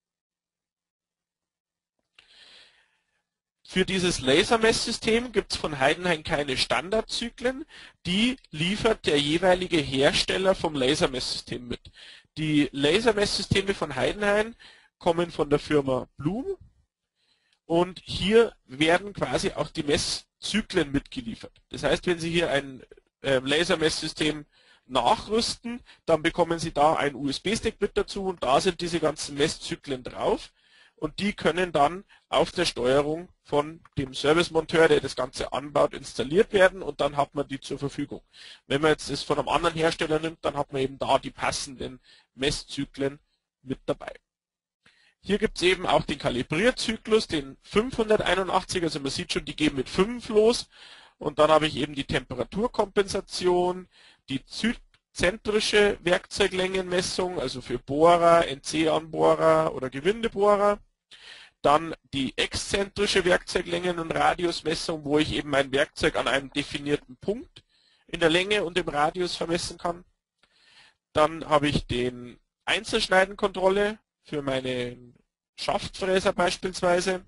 Für dieses Lasermesssystem gibt es von Heidenhain keine Standardzyklen, die liefert der jeweilige Hersteller vom Lasermesssystem mit. Die Lasermesssysteme von Heidenhain kommen von der Firma Blum und hier werden quasi auch die Messzyklen mitgeliefert. Das heißt, wenn Sie hier ein Lasermesssystem nachrüsten, dann bekommen Sie da einen USB-Stick mit dazu und da sind diese ganzen Messzyklen drauf. Und die können dann auf der Steuerung von dem Servicemonteur, der das Ganze anbaut, installiert werden und dann hat man die zur Verfügung. Wenn man jetzt das von einem anderen Hersteller nimmt, dann hat man eben da die passenden Messzyklen mit dabei. Hier gibt es eben auch den Kalibrierzyklus, den 581, also man sieht schon, die gehen mit 5 los und dann habe ich eben die Temperaturkompensation, die zentrische Werkzeuglängenmessung, also für Bohrer, NC-Anbohrer oder Gewindebohrer. Dann die exzentrische Werkzeuglängen- und Radiusmessung, wo ich eben mein Werkzeug an einem definierten Punkt in der Länge und im Radius vermessen kann. Dann habe ich den Einzelschneidenkontrolle für meinen Schaftfräser beispielsweise.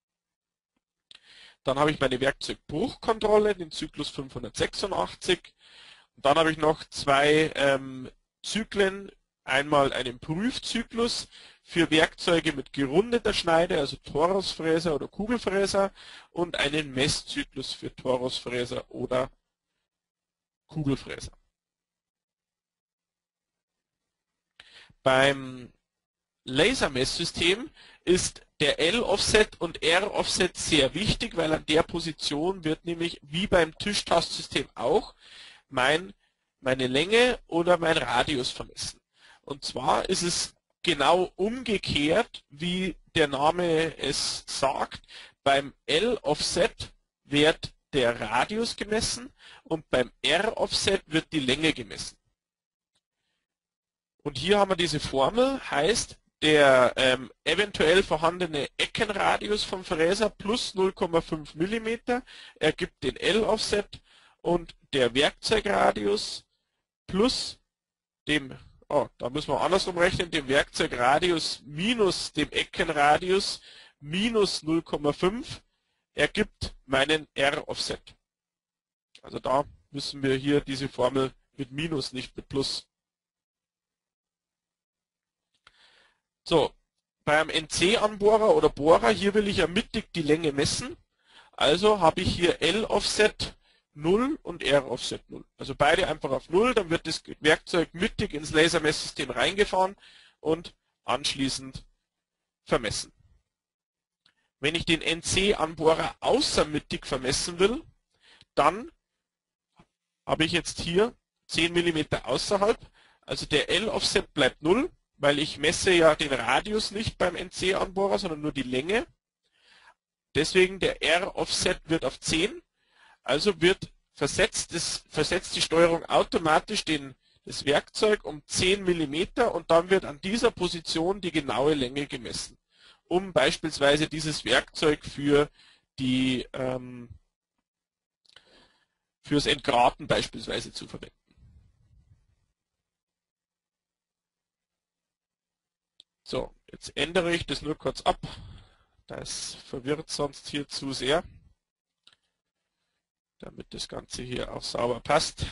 Dann habe ich meine Werkzeugbruchkontrolle, den Zyklus 586. Und dann habe ich noch zwei Zyklen, einmal einen Prüfzyklus für Werkzeuge mit gerundeter Schneide, also Torusfräser oder Kugelfräser, und einen Messzyklus für Torusfräser oder Kugelfräser. Beim Lasermesssystem ist der L-Offset und R-Offset sehr wichtig, weil an der Position wird nämlich, wie beim Tischtastsystem auch, meine Länge oder mein Radius vermessen. Und zwar ist es genau umgekehrt, wie der Name es sagt. Beim L-Offset wird der Radius gemessen und beim R-Offset wird die Länge gemessen. Und hier haben wir diese Formel, heißt der eventuell vorhandene Eckenradius vom Fräser plus 0,5 mm ergibt den L-Offset und der Werkzeugradius plus dem, da müssen wir andersrum rechnen, dem Werkzeugradius minus dem Eckenradius minus 0,5 ergibt meinen R-Offset. Also da müssen wir hier diese Formel mit Minus, nicht mit Plus. So, beim NC-Anbohrer oder Bohrer, hier will ich ja mittig die Länge messen. Also habe ich hier L-Offset 0 und R-Offset 0. Also beide einfach auf 0, dann wird das Werkzeug mittig ins Lasermesssystem reingefahren und anschließend vermessen. Wenn ich den NC-Anbohrer außermittig vermessen will, dann habe ich jetzt hier 10 mm außerhalb. Also der L-Offset bleibt 0, weil ich messe ja den Radius nicht beim NC-Anbohrer, sondern nur die Länge. Deswegen der R-Offset wird auf 10. Also versetzt die Steuerung automatisch das Werkzeug um 10 mm und dann wird an dieser Position die genaue Länge gemessen, um beispielsweise dieses Werkzeug für fürs Entgraten beispielsweise zu verwenden. So, jetzt ändere ich das nur kurz ab. Das verwirrt sonst hier zu sehr, damit das Ganze hier auch sauber passt.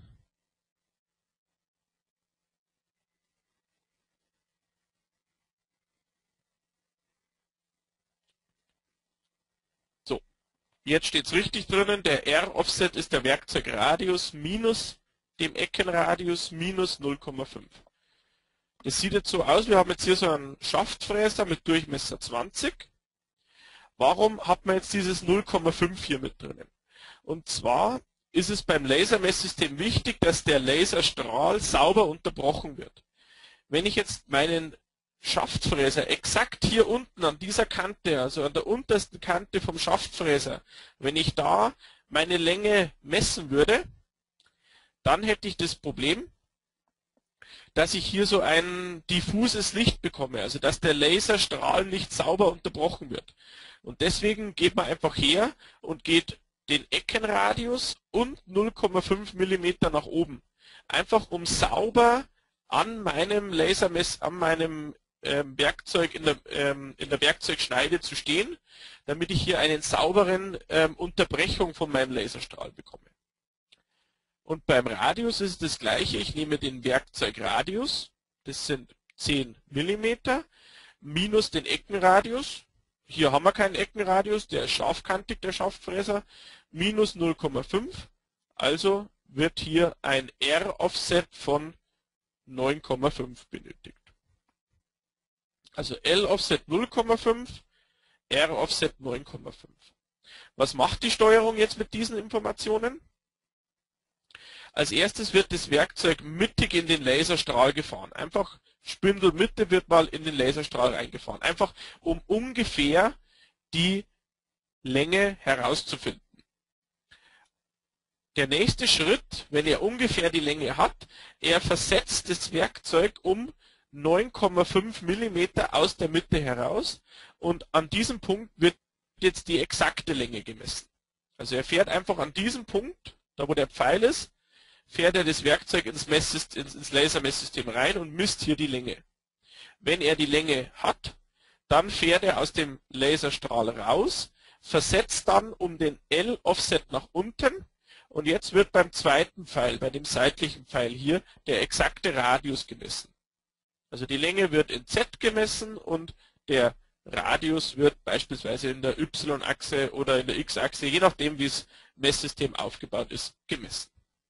So, jetzt steht es richtig drinnen, der R-Offset ist der Werkzeugradius minus dem Eckenradius minus 0,5. Das sieht jetzt so aus, wir haben jetzt hier so einen Schaftfräser mit Durchmesser 20. Warum hat man jetzt dieses 0,5 hier mit drinnen? Und zwar ist es beim Lasermesssystem wichtig, dass der Laserstrahl sauber unterbrochen wird. Wenn ich jetzt meinen Schaftfräser exakt hier unten an dieser Kante, also an der untersten Kante vom Schaftfräser, wenn ich da meine Länge messen würde, dann hätte ich das Problem, dass ich hier so ein diffuses Licht bekomme, also dass der Laserstrahl nicht sauber unterbrochen wird. Und deswegen geht man einfach her und geht den Eckenradius und 0,5 mm nach oben. Einfach um sauber an meinem Werkzeug in der Werkzeugschneide zu stehen, damit ich hier einen sauberen Unterbrechung von meinem Laserstrahl bekomme. Und beim Radius ist es das gleiche. Ich nehme den Werkzeugradius, das sind 10 mm, minus den Eckenradius. Hier haben wir keinen Eckenradius, der ist scharfkantig, der Schaftfräser, minus 0,5. Also wird hier ein R-Offset von 9,5 benötigt. Also L-Offset 0,5, R-Offset 9,5. Was macht die Steuerung jetzt mit diesen Informationen? Als erstes wird das Werkzeug mittig in den Laserstrahl gefahren. Einfach Spindelmitte wird mal in den Laserstrahl reingefahren. Einfach um ungefähr die Länge herauszufinden. Der nächste Schritt, wenn er ungefähr die Länge hat, er versetzt das Werkzeug um 9,5 mm aus der Mitte heraus und an diesem Punkt wird jetzt die exakte Länge gemessen. Also er fährt einfach an diesem Punkt, da wo der Pfeil ist, fährt er das Werkzeug ins Lasermesssystem rein und misst hier die Länge. Wenn er die Länge hat, dann fährt er aus dem Laserstrahl raus, versetzt dann um den L-Offset nach unten und jetzt wird beim zweiten Pfeil, bei dem seitlichen Pfeil hier, der exakte Radius gemessen. Also die Länge wird in Z gemessen und der Radius wird beispielsweise in der Y-Achse oder in der X-Achse, je nachdem wie das Messsystem aufgebaut ist, gemessen.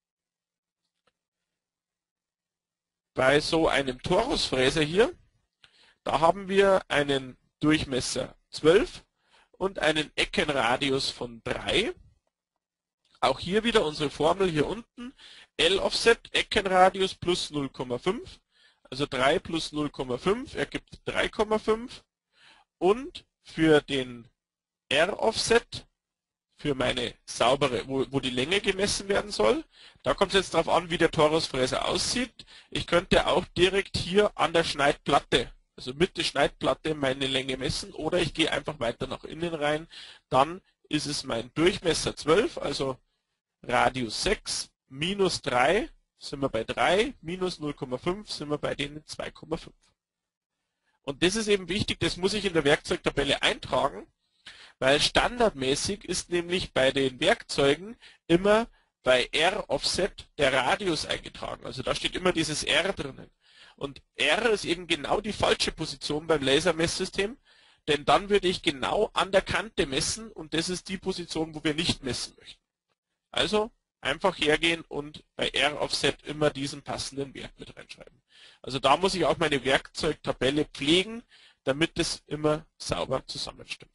Bei so einem Torusfräser hier, da haben wir einen Durchmesser 12 und einen Eckenradius von 3. Auch hier wieder unsere Formel hier unten, L-Offset, Eckenradius plus 0,5, also 3 plus 0,5 ergibt 3,5 und für den R-Offset, für meine saubere, wo die Länge gemessen werden soll. Da kommt es jetzt darauf an, wie der Torusfräser aussieht. Ich könnte auch direkt hier an der Schneidplatte, also mit der Schneidplatte, meine Länge messen oder ich gehe einfach weiter nach innen rein. Dann ist es mein Durchmesser 12, also Radius 6, minus 3 sind wir bei 3, minus 0,5 sind wir bei den 2,5. Und das ist eben wichtig, das muss ich in der Werkzeugtabelle eintragen, weil standardmäßig ist nämlich bei den Werkzeugen immer bei R-Offset der Radius eingetragen. Also da steht immer dieses R drinnen. Und R ist eben genau die falsche Position beim Lasermesssystem, denn dann würde ich genau an der Kante messen und das ist die Position, wo wir nicht messen möchten. Also einfach hergehen und bei R-Offset immer diesen passenden Wert mit reinschreiben. Also da muss ich auch meine Werkzeugtabelle pflegen, damit es immer sauber zusammenstimmt.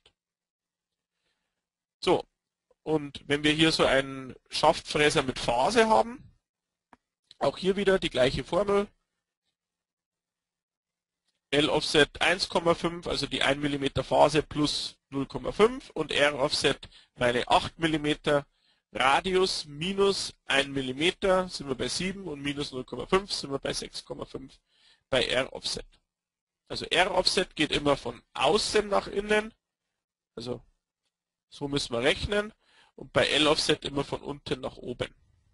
So, und wenn wir hier so einen Schaftfräser mit Phase haben, auch hier wieder die gleiche Formel. L-Offset 1,5, also die 1 mm Phase plus 0,5 und R-Offset meine 8 mm Radius minus 1 mm sind wir bei 7 und minus 0,5 sind wir bei 6,5 bei R-Offset. Also R-Offset geht immer von außen nach innen, also so müssen wir rechnen, und bei L-Offset immer von unten nach oben.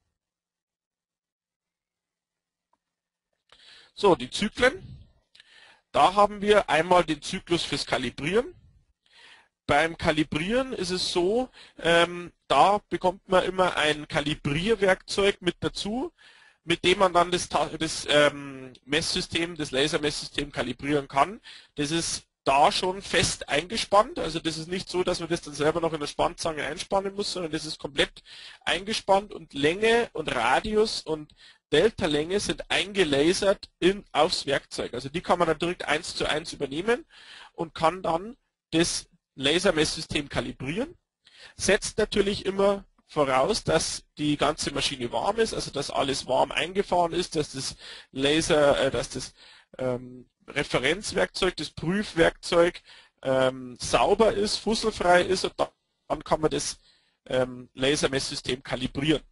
So, die Zyklen. Da haben wir einmal den Zyklus fürs Kalibrieren. Beim Kalibrieren ist es so, da bekommt man immer ein Kalibrierwerkzeug mit dazu, mit dem man dann das Messsystem, das Lasermesssystem kalibrieren kann. Das ist da schon fest eingespannt, also das ist nicht so, dass man das dann selber noch in der Spannzange einspannen muss, sondern das ist komplett eingespannt und Länge und Radius und Delta-Länge sind eingelasert aufs Werkzeug. Also die kann man dann direkt 1:1 übernehmen und kann dann das Lasermesssystem kalibrieren. Setzt natürlich immer voraus, dass die ganze Maschine warm ist, also dass alles warm eingefahren ist, dass das Referenzwerkzeug, das Prüfwerkzeug sauber ist, fusselfrei ist, und dann kann man das Lasermesssystem kalibrieren.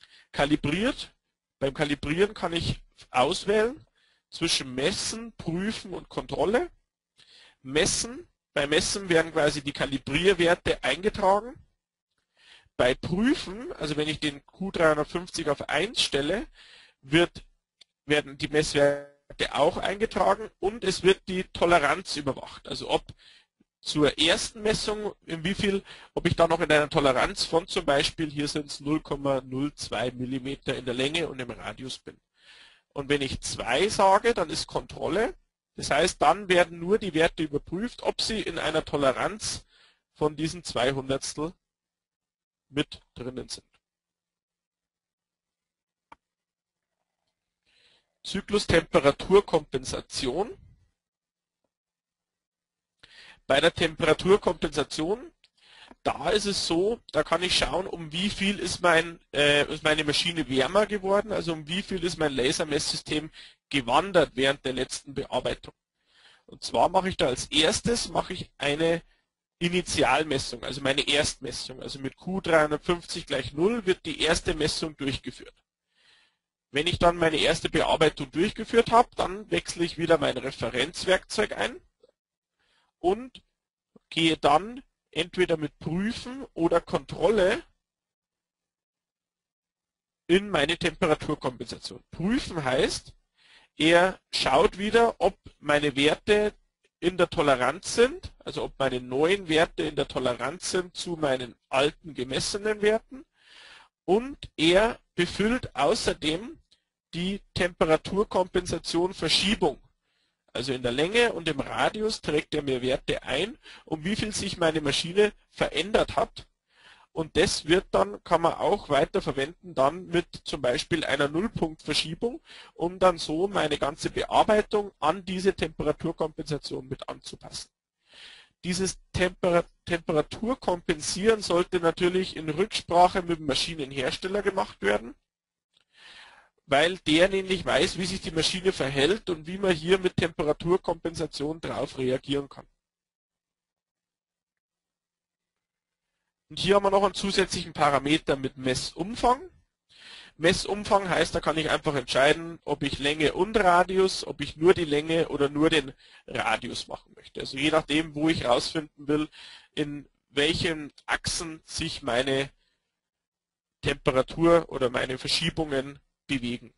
Beim Kalibrieren kann ich auswählen zwischen Messen, Prüfen und Kontrolle. Bei Messen werden quasi die Kalibrierwerte eingetragen. Bei Prüfen, also wenn ich den Q350 auf 1 stelle, werden die Messwerte auch eingetragen und es wird die Toleranz überwacht. Also ob zur ersten Messung, ob ich da noch in einer Toleranz von zum Beispiel, hier sind es 0,02 mm in der Länge und im Radius bin. Und wenn ich 2 sage, dann ist Kontrolle. Das heißt, dann werden nur die Werte überprüft, ob sie in einer Toleranz von diesen 200stel mit drinnen sind. Zyklus-Temperaturkompensation. Bei der Temperaturkompensation, da ist es so, da kann ich schauen, um wie viel ist meine Maschine wärmer geworden, also um wie viel ist mein Lasermesssystem gewandert während der letzten Bearbeitung. Und zwar mache ich da als erstes eine Initialmessung, also meine Erstmessung. Also mit Q350 gleich 0 wird die erste Messung durchgeführt. Wenn ich dann meine erste Bearbeitung durchgeführt habe, dann wechsle ich wieder mein Referenzwerkzeug ein und gehe dann entweder mit Prüfen oder Kontrolle in meine Temperaturkompensation. Prüfen heißt, er schaut wieder, ob meine Werte in der Toleranz sind, also ob meine neuen Werte in der Toleranz sind zu meinen alten gemessenen Werten, und er befüllt außerdem die Temperaturkompensation Verschiebung. Also in der Länge und im Radius trägt er mir Werte ein, um wie viel sich meine Maschine verändert hat. Und das kann man auch weiter verwenden dann mit zum Beispiel einer Nullpunktverschiebung, um dann so meine ganze Bearbeitung an diese Temperaturkompensation mit anzupassen. Dieses Temperaturkompensieren sollte natürlich in Rücksprache mit dem Maschinenhersteller gemacht werden, weil der nämlich weiß, wie sich die Maschine verhält und wie man hier mit Temperaturkompensation drauf reagieren kann. Und hier haben wir noch einen zusätzlichen Parameter mit Messumfang. Messumfang heißt, da kann ich einfach entscheiden, ob ich Länge und Radius, ob ich nur die Länge oder nur den Radius machen möchte. Also je nachdem, wo ich herausfinden will, in welchen Achsen sich meine Temperatur oder meine Verschiebungen bewegen.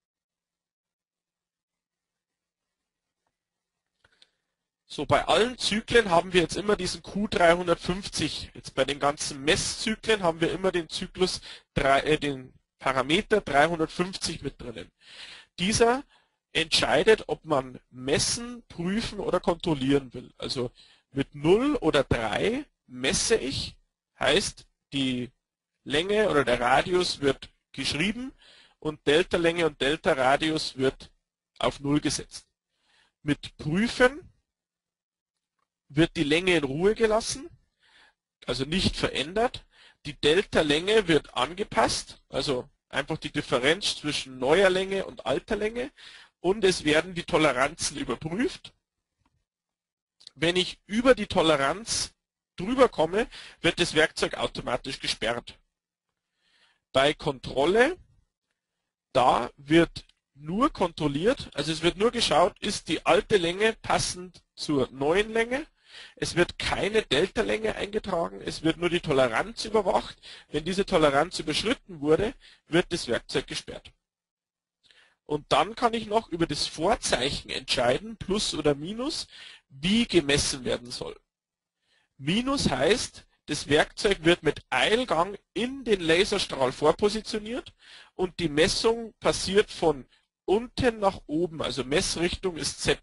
So, bei allen Zyklen haben wir jetzt immer diesen Q350. Jetzt bei den ganzen Messzyklen haben wir immer den den Parameter 350 mit drinnen. Dieser entscheidet, ob man messen, prüfen oder kontrollieren will. Also mit 0 oder 3 messe ich, heißt die Länge oder der Radius wird geschrieben und Delta-Länge und Delta-Radius wird auf 0 gesetzt. Mit Prüfen wird die Länge in Ruhe gelassen, also nicht verändert. Die Delta-Länge wird angepasst, also einfach die Differenz zwischen neuer Länge und alter Länge, und es werden die Toleranzen überprüft. Wenn ich über die Toleranz drüber komme, wird das Werkzeug automatisch gesperrt. Bei Kontrolle, da wird nur kontrolliert, also es wird nur geschaut, ist die alte Länge passend zur neuen Länge. Es wird keine Delta-Länge eingetragen, es wird nur die Toleranz überwacht. Wenn diese Toleranz überschritten wurde, wird das Werkzeug gesperrt. Und dann kann ich noch über das Vorzeichen entscheiden, Plus oder Minus, wie gemessen werden soll. Minus heißt, das Werkzeug wird mit Eilgang in den Laserstrahl vorpositioniert und die Messung passiert von unten nach oben, also Messrichtung ist Z+.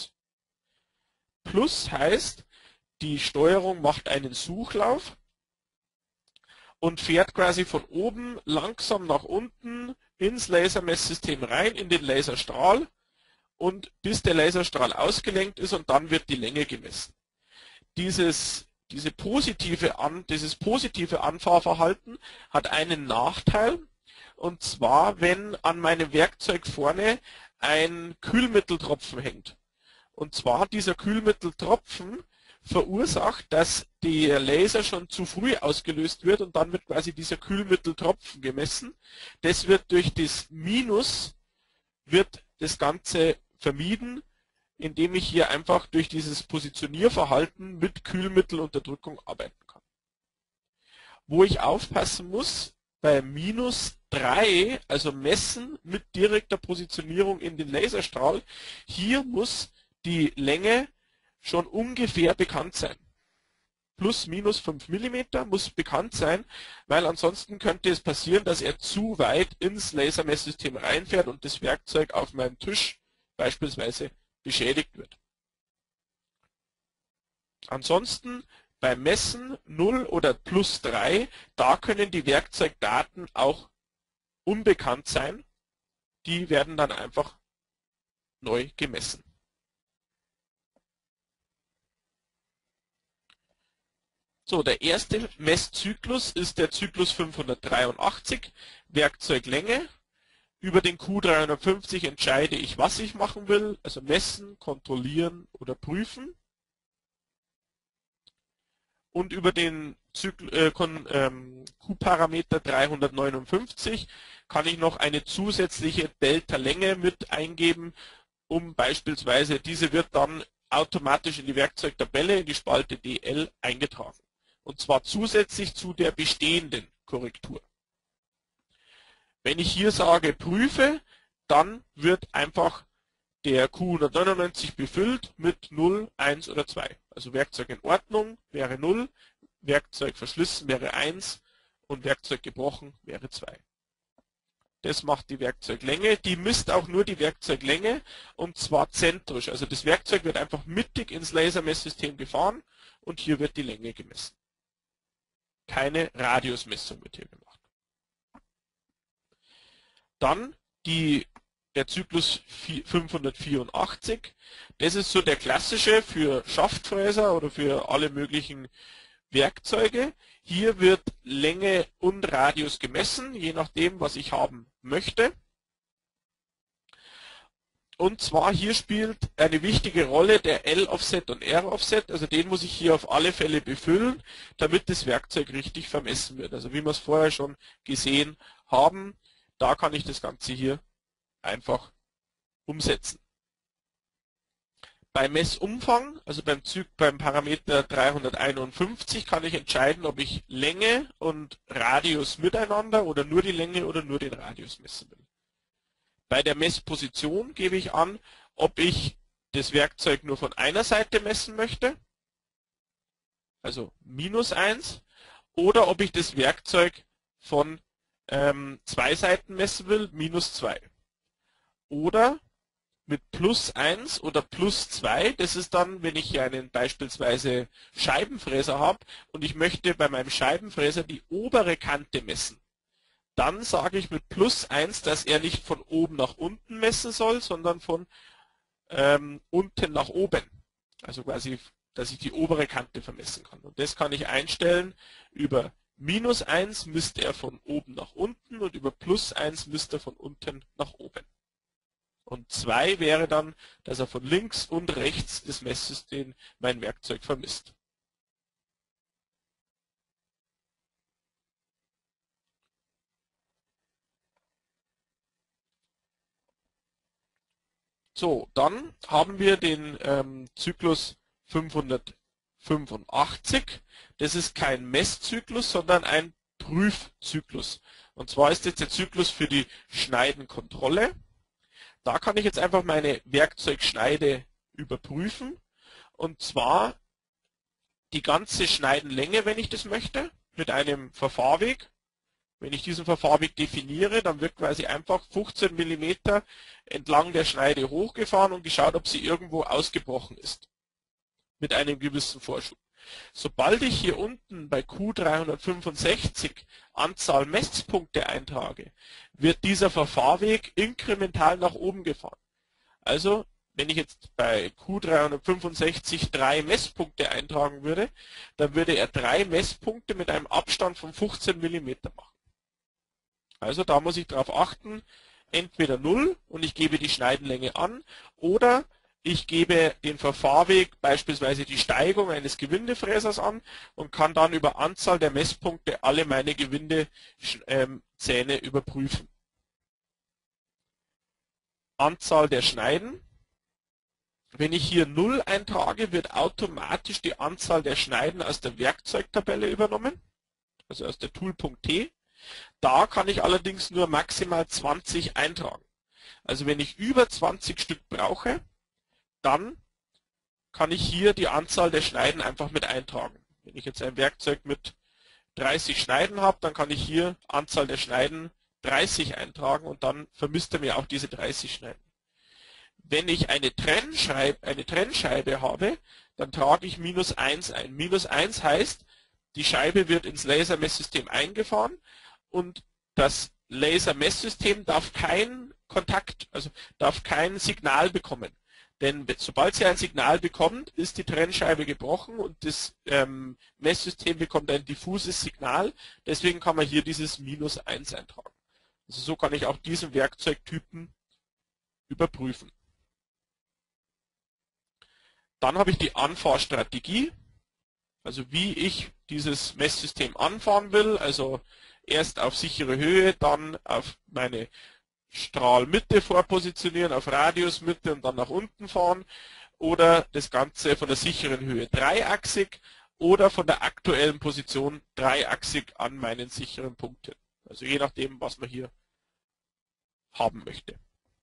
Plus heißt, die Steuerung macht einen Suchlauf und fährt quasi von oben langsam nach unten ins Lasermesssystem rein, in den Laserstrahl, und bis der Laserstrahl ausgelenkt ist, und dann wird die Länge gemessen. Dieses positive Anfahrverhalten hat einen Nachteil, und zwar, wenn an meinem Werkzeug vorne ein Kühlmitteltropfen hängt. Und zwar dieser Kühlmitteltropfen verursacht, dass der Laser schon zu früh ausgelöst wird und dann wird quasi dieser Kühlmitteltropfen gemessen. Das wird durch das Minus, wird das Ganze vermieden, indem ich hier einfach durch dieses Positionierverhalten mit Kühlmittelunterdrückung arbeiten kann. Wo ich aufpassen muss, bei minus 3, also messen mit direkter Positionierung in den Laserstrahl, hier muss die Länge schon ungefähr bekannt sein. Plus minus 5 mm muss bekannt sein, weil ansonsten könnte es passieren, dass er zu weit ins Lasermesssystem reinfährt und das Werkzeug auf meinem Tisch beispielsweise beschädigt wird. Ansonsten beim Messen 0 oder plus 3, da können die Werkzeugdaten auch unbekannt sein. Die werden dann einfach neu gemessen. So, der erste Messzyklus ist der Zyklus 583, Werkzeuglänge. Über den Q350 entscheide ich, was ich machen will, also messen, kontrollieren oder prüfen. Und über den Q-Parameter 359 kann ich noch eine zusätzliche Delta-Länge mit eingeben, um beispielsweise, diese wird dann automatisch in die Werkzeugtabelle, in die Spalte DL eingetragen. Und zwar zusätzlich zu der bestehenden Korrektur. Wenn ich hier sage prüfe, dann wird einfach der Q199 befüllt mit 0, 1 oder 2. Also Werkzeug in Ordnung wäre 0, Werkzeug verschlissen wäre 1 und Werkzeug gebrochen wäre 2. Das macht die Werkzeuglänge. Die misst auch nur die Werkzeuglänge und zwar zentrisch. Also das Werkzeug wird einfach mittig ins Lasermesssystem gefahren und hier wird die Länge gemessen. Keine Radiusmessung wird hier gemacht. Dann der Zyklus 584. Das ist so der klassische für Schaftfräser oder für alle möglichen Werkzeuge. Hier wird Länge und Radius gemessen, je nachdem, was ich haben möchte. Und zwar hier spielt eine wichtige Rolle der L-Offset und R-Offset, also den muss ich hier auf alle Fälle befüllen, damit das Werkzeug richtig vermessen wird. Also wie wir es vorher schon gesehen haben, da kann ich das Ganze hier einfach umsetzen. Beim Messumfang, also beim Parameter 351, kann ich entscheiden, ob ich Länge und Radius miteinander oder nur die Länge oder nur den Radius messen will. Bei der Messposition gebe ich an, ob ich das Werkzeug nur von einer Seite messen möchte, also minus 1, oder ob ich das Werkzeug von zwei Seiten messen will, minus 2. Oder mit plus 1 oder plus 2, das ist dann, wenn ich hier einen beispielsweise Scheibenfräser habe und ich möchte bei meinem Scheibenfräser die obere Kante messen. Dann sage ich mit plus 1, dass er nicht von oben nach unten messen soll, sondern von unten nach oben. Also quasi, dass ich die obere Kante vermessen kann. Und das kann ich einstellen über minus 1 misst er von oben nach unten und über plus 1 misst er von unten nach oben. Und 2 wäre dann, dass er von links und rechts des Messsystems mein Werkzeug vermisst. So, dann haben wir den Zyklus 585. Das ist kein Messzyklus, sondern ein Prüfzyklus. Und zwar ist jetzt der Zyklus für die Schneidenkontrolle. Da kann ich jetzt einfach meine Werkzeugschneide überprüfen. Und zwar die ganze Schneidenlänge, wenn ich das möchte, mit einem Verfahrweg. Wenn ich diesen Verfahrweg definiere, dann wird quasi einfach 15 mm entlang der Schneide hochgefahren und geschaut, ob sie irgendwo ausgebrochen ist. Mit einem gewissen Vorschub. Sobald ich hier unten bei Q365 Anzahl Messpunkte eintrage, wird dieser Verfahrweg inkremental nach oben gefahren. Also, wenn ich jetzt bei Q365 3 Messpunkte eintragen würde, dann würde er 3 Messpunkte mit einem Abstand von 15 mm machen. Also da muss ich darauf achten, entweder 0 und ich gebe die Schneidenlänge an, oder ich gebe den Verfahrweg, beispielsweise die Steigung eines Gewindefräsers an und kann dann über Anzahl der Messpunkte alle meine Gewindezähne überprüfen. Anzahl der Schneiden. Wenn ich hier 0 eintrage, wird automatisch die Anzahl der Schneiden aus der Werkzeugtabelle übernommen, also aus der Tool.t. Da kann ich allerdings nur maximal 20 eintragen. Also wenn ich über 20 Stück brauche, dann kann ich hier die Anzahl der Schneiden einfach mit eintragen. Wenn ich jetzt ein Werkzeug mit 30 Schneiden habe, dann kann ich hier Anzahl der Schneiden 30 eintragen und dann vermisst er mir auch diese 30 Schneiden. Wenn ich eine Trennscheibe habe, dann trage ich -1 ein. -1 heißt, die Scheibe wird ins Lasermesssystem eingefahren und das Lasermesssystem darf keinen Kontakt, also darf kein Signal bekommen. Denn sobald sie ein Signal bekommt, ist die Trennscheibe gebrochen und das Messsystem bekommt ein diffuses Signal. Deswegen kann man hier dieses -1 eintragen. Also so kann ich auch diesen Werkzeugtypen überprüfen. Dann habe ich die Anfahrstrategie, also wie ich dieses Messsystem anfahren will, also erst auf sichere Höhe, dann auf meine Strahlmitte vorpositionieren, auf Radiusmitte und dann nach unten fahren, oder das Ganze von der sicheren Höhe dreiachsig oder von der aktuellen Position dreiachsig an meinen sicheren Punkt hin. Also je nachdem, was man hier haben möchte.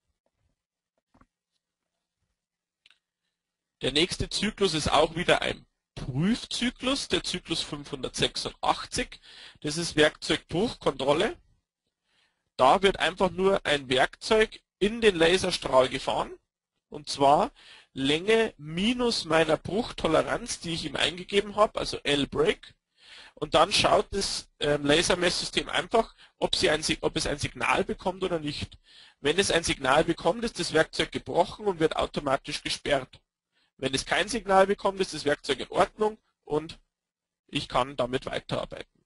Der nächste Zyklus ist auch wieder ein Prüfzyklus, der Zyklus 586. Das ist Werkzeugbruchkontrolle. Da wird einfach nur ein Werkzeug in den Laserstrahl gefahren, und zwar Länge minus meiner Bruchtoleranz, die ich ihm eingegeben habe, also L-Break. Und dann schaut das Lasermesssystem einfach, ob es ein Signal bekommt oder nicht. Wenn es ein Signal bekommt, ist das Werkzeug gebrochen und wird automatisch gesperrt. Wenn es kein Signal bekommt, ist das Werkzeug in Ordnung und ich kann damit weiterarbeiten.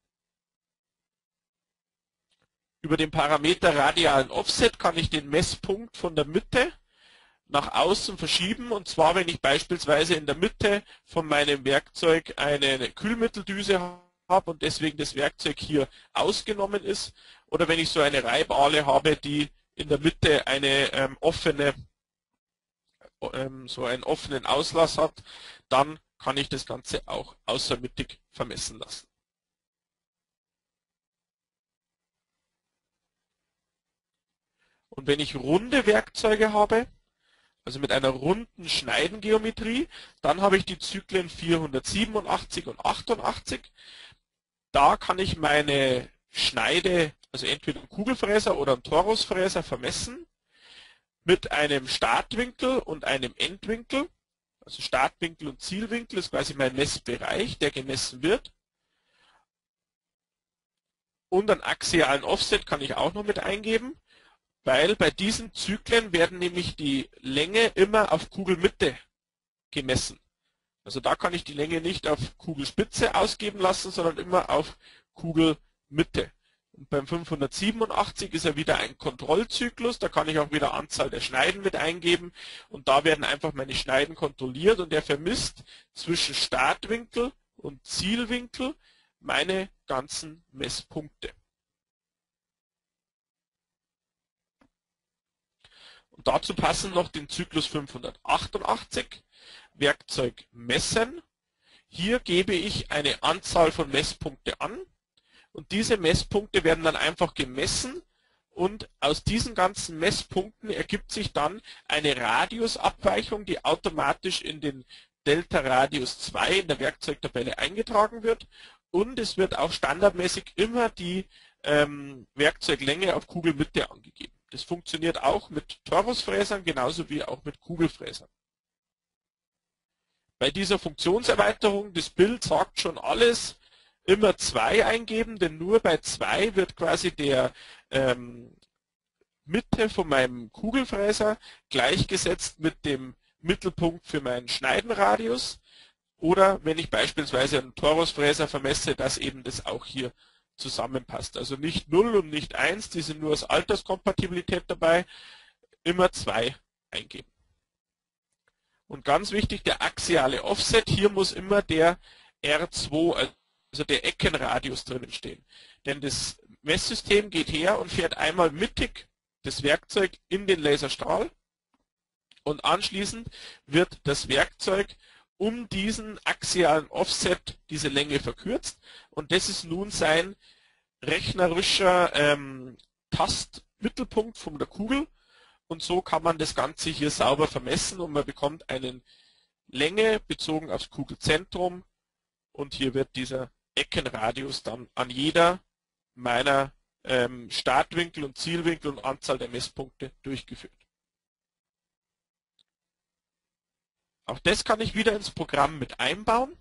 Über den Parameter radialen Offset kann ich den Messpunkt von der Mitte nach außen verschieben, und zwar wenn ich beispielsweise in der Mitte von meinem Werkzeug eine Kühlmitteldüse habe und deswegen das Werkzeug hier ausgenommen ist, oder wenn ich so eine Reibahle habe, die in der Mitte eine so einen offenen Auslass hat, dann kann ich das Ganze auch außermittig vermessen lassen. Und wenn ich runde Werkzeuge habe, also mit einer runden Schneidengeometrie, dann habe ich die Zyklen 487 und 88. Da kann ich meine Schneide, also entweder einen Kugelfräser oder einen Torusfräser vermessen, mit einem Startwinkel und einem Endwinkel. Also Startwinkel und Zielwinkel ist quasi mein Messbereich, der gemessen wird. Und einen axialen Offset kann ich auch noch mit eingeben, weil bei diesen Zyklen werden nämlich die Länge immer auf Kugelmitte gemessen. Also da kann ich die Länge nicht auf Kugelspitze ausgeben lassen, sondern immer auf Kugelmitte. Und beim 587 ist er wieder ein Kontrollzyklus, da kann ich auch wieder Anzahl der Schneiden mit eingeben und da werden einfach meine Schneiden kontrolliert und er vermisst zwischen Startwinkel und Zielwinkel meine ganzen Messpunkte. Und dazu passen noch den Zyklus 588, Werkzeug messen. Hier gebe ich eine Anzahl von Messpunkte an. Und diese Messpunkte werden dann einfach gemessen und aus diesen ganzen Messpunkten ergibt sich dann eine Radiusabweichung, die automatisch in den Delta Radius 2 in der Werkzeugtabelle eingetragen wird und es wird auch standardmäßig immer die Werkzeuglänge auf Kugelmitte angegeben. Das funktioniert auch mit Torusfräsern genauso wie auch mit Kugelfräsern. Bei dieser Funktionserweiterung, das Bild sagt schon alles, immer 2 eingeben, denn nur bei 2 wird quasi der Mitte von meinem Kugelfräser gleichgesetzt mit dem Mittelpunkt für meinen Schneidenradius. Oder wenn ich beispielsweise einen Torusfräser vermesse, dass eben das auch hier zusammenpasst. Also nicht 0 und nicht 1, die sind nur als Alterskompatibilität dabei, immer 2 eingeben. Und ganz wichtig, der axiale Offset, hier muss immer der R2, also der Eckenradius drinnen stehen. Denn das Messsystem geht her und fährt einmal mittig das Werkzeug in den Laserstrahl und anschließend wird das Werkzeug um diesen axialen Offset, diese Länge verkürzt und das ist nun sein rechnerischer Tastmittelpunkt von der Kugel und so kann man das Ganze hier sauber vermessen und man bekommt eine Länge bezogen aufs Kugelzentrum und hier wird dieser Eckenradius dann an jeder meiner Startwinkel und Zielwinkel und Anzahl der Messpunkte durchgeführt. Auch das kann ich wieder ins Programm mit einbauen.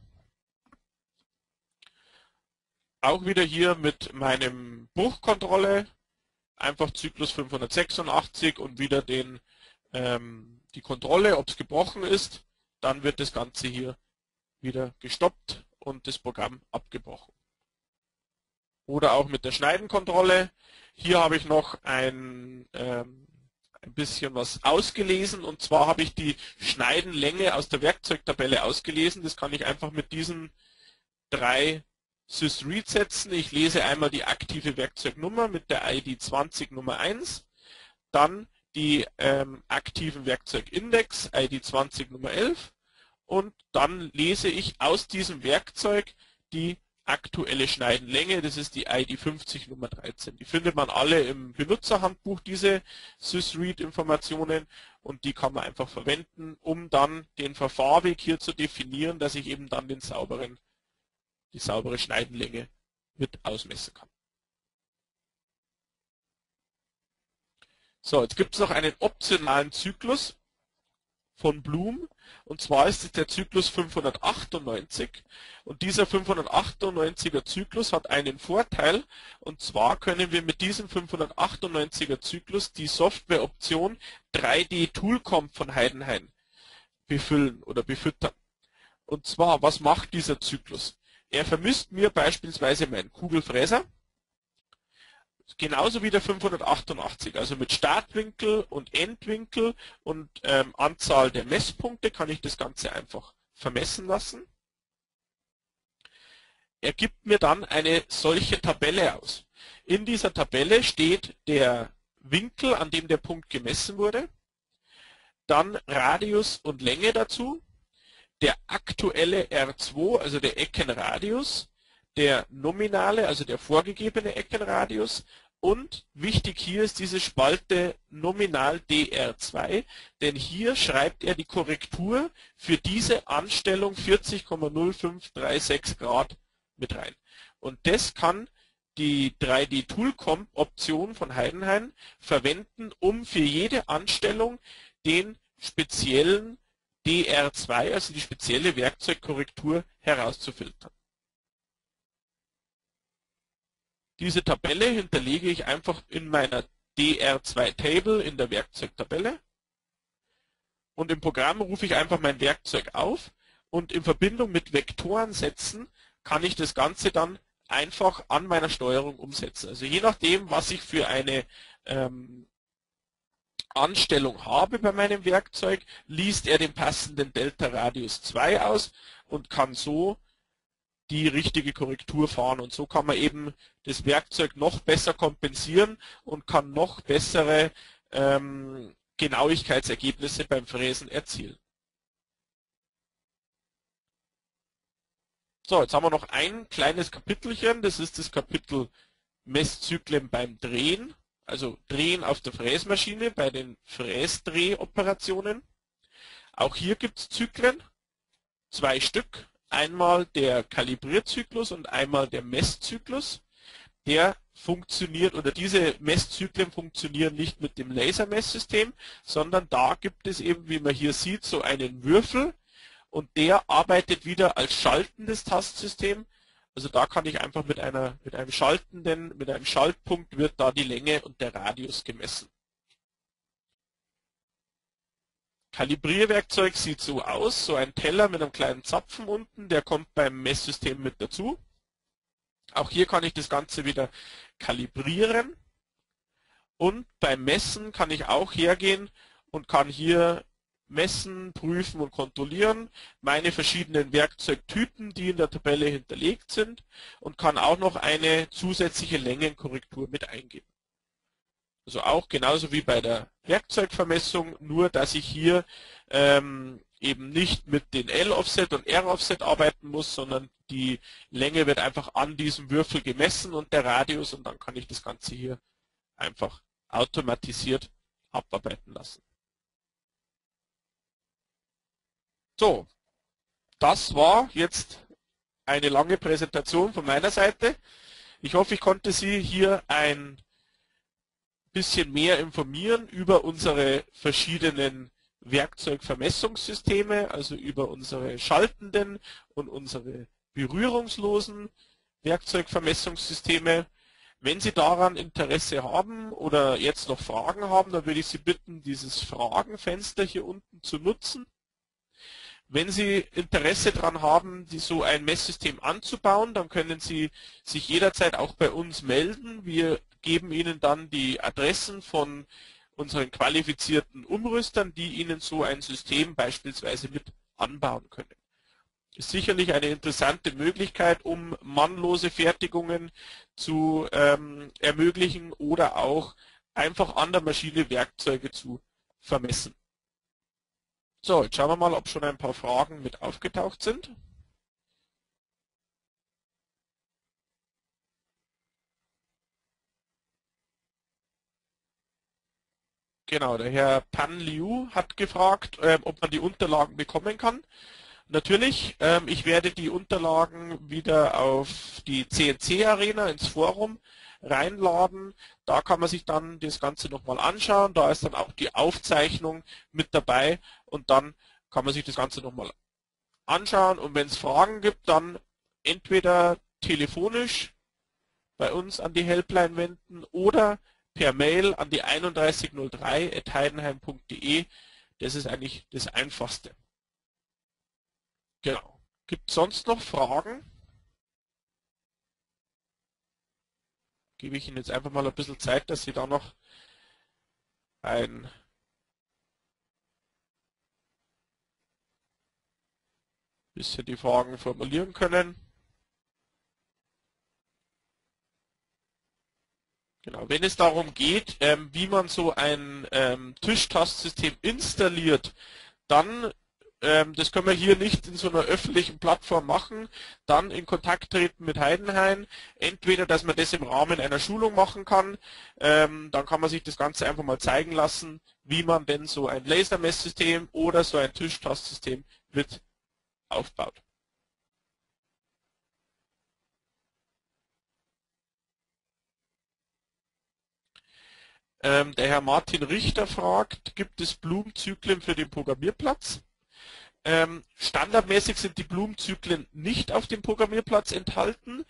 Auch wieder hier mit meinem Bruchkontrolle, einfach Zyklus 586 und wieder die Kontrolle, ob es gebrochen ist. Dann wird das Ganze hier wieder gestoppt und das Programm abgebrochen. Oder auch mit der Schneidenkontrolle. Hier habe ich noch ein bisschen was ausgelesen und zwar habe ich die Schneidenlänge aus der Werkzeugtabelle ausgelesen. Das kann ich einfach mit diesen 3 Sys-Read setzen. Ich lese einmal die aktive Werkzeugnummer mit der ID 20 Nummer 1, dann die aktiven Werkzeugindex ID 20 Nummer 11 und dann lese ich aus diesem Werkzeug die aktuelle Schneidenlänge, das ist die ID 50 Nummer 13. Die findet man alle im Benutzerhandbuch, diese Sys-Read-Informationen und die kann man einfach verwenden, um dann den Verfahrweg hier zu definieren, dass ich eben dann die saubere Schneidenlänge mit ausmessen kann. So, jetzt gibt es noch einen optionalen Zyklus von Bloom und zwar ist es der Zyklus 598 und dieser 598er Zyklus hat einen Vorteil und zwar können wir mit diesem 598er Zyklus die Softwareoption 3D Toolcomp von Heidenhain befüllen oder befüttern. Und zwar, was macht dieser Zyklus? Er vermisst mir beispielsweise meinen Kugelfräser, genauso wie der 588, also mit Startwinkel und Endwinkel und Anzahl der Messpunkte kann ich das Ganze einfach vermessen lassen. Er gibt mir dann eine solche Tabelle aus. In dieser Tabelle steht der Winkel, an dem der Punkt gemessen wurde, dann Radius und Länge dazu, der aktuelle R2, also der Eckenradius, der nominale, also der vorgegebene Eckenradius und wichtig hier ist diese Spalte nominal DR2, denn hier schreibt er die Korrektur für diese Anstellung 40,0536 Grad mit rein. Und das kann die 3D Toolcomp Option von Heidenhain verwenden, um für jede Anstellung den speziellen DR2, also die spezielle Werkzeugkorrektur herauszufiltern. Diese Tabelle hinterlege ich einfach in meiner DR2-Table in der Werkzeugtabelle und im Programm rufe ich einfach mein Werkzeug auf und in Verbindung mit Vektoren setzen kann ich das Ganze dann einfach an meiner Steuerung umsetzen. Also je nachdem, was ich für eine Anstellung habe bei meinem Werkzeug, liest er den passenden Delta-Radius 2 aus und kann so die richtige Korrektur fahren. Und so kann man eben das Werkzeug noch besser kompensieren und kann noch bessere Genauigkeitsergebnisse beim Fräsen erzielen. So, jetzt haben wir noch ein kleines Kapitelchen, das ist das Kapitel Messzyklen beim Drehen. Also Drehen auf der Fräsmaschine bei den Fräsdrehoperationen. Auch hier gibt es Zyklen, 2 Stück. Einmal der Kalibrierzyklus und einmal der Messzyklus. Der funktioniert, oder diese Messzyklen funktionieren nicht mit dem Lasermesssystem, sondern da gibt es eben, wie man hier sieht, so einen Würfel und der arbeitet wieder als schaltendes Tastsystem. Also da kann ich einfach mit einem Schaltpunkt wird da die Länge und der Radius gemessen. Kalibrierwerkzeug sieht so aus, so ein Teller mit einem kleinen Zapfen unten, der kommt beim Messsystem mit dazu. Auch hier kann ich das Ganze wieder kalibrieren und beim Messen kann ich auch hergehen und kann hier messen, prüfen und kontrollieren, meine verschiedenen Werkzeugtypen, die in der Tabelle hinterlegt sind, und kann auch noch eine zusätzliche Längenkorrektur mit eingeben. Also auch genauso wie bei der Werkzeugvermessung, nur dass ich hier eben nicht mit den L-Offset und R-Offset arbeiten muss, sondern die Länge wird einfach an diesem Würfel gemessen und der Radius, und dann kann ich das Ganze hier einfach automatisiert abarbeiten lassen. So, das war jetzt eine lange Präsentation von meiner Seite. Ich hoffe, ich konnte Sie hier ein bisschen mehr informieren über unsere verschiedenen Werkzeugvermessungssysteme, also über unsere schaltenden und unsere berührungslosen Werkzeugvermessungssysteme. Wenn Sie daran Interesse haben oder jetzt noch Fragen haben, dann würde ich Sie bitten, dieses Fragenfenster hier unten zu nutzen. Wenn Sie Interesse daran haben, so ein Messsystem anzubauen, dann können Sie sich jederzeit auch bei uns melden. Wir geben Ihnen dann die Adressen von unseren qualifizierten Umrüstern, die Ihnen so ein System beispielsweise mit anbauen können. Ist sicherlich eine interessante Möglichkeit, um mannlose Fertigungen zu ermöglichen oder auch einfach an der Maschine Werkzeuge zu vermessen. So, jetzt schauen wir mal, ob schon ein paar Fragen mit aufgetaucht sind. Genau, der Herr Pan Liu hat gefragt, ob man die Unterlagen bekommen kann. Natürlich, ich werde die Unterlagen wieder auf die CNC Arena ins Forum reinladen. Da kann man sich dann das Ganze nochmal anschauen. Da ist dann auch die Aufzeichnung mit dabei und dann kann man sich das Ganze nochmal anschauen. Und wenn es Fragen gibt, dann entweder telefonisch bei uns an die Helpline wenden oder per Mail an die 3103@heidenheim.de. Das ist eigentlich das Einfachste. Genau. Gibt es sonst noch Fragen? Gebe ich Ihnen jetzt einfach mal ein bisschen Zeit, dass Sie da noch ein bisschen die Fragen formulieren können. Genau, wenn es darum geht, wie man so ein Tischtastsystem installiert, dann, das können wir hier nicht in so einer öffentlichen Plattform machen, dann in Kontakt treten mit Heidenhain. Entweder, dass man das im Rahmen einer Schulung machen kann, dann kann man sich das Ganze einfach mal zeigen lassen, wie man denn so ein Lasermesssystem oder so ein Tischtastsystem mit aufbaut. Der Herr Martin Richter fragt, gibt es Blumenzyklen für den Programmierplatz? Standardmäßig sind die Blumenzyklen nicht auf dem Programmierplatz enthalten.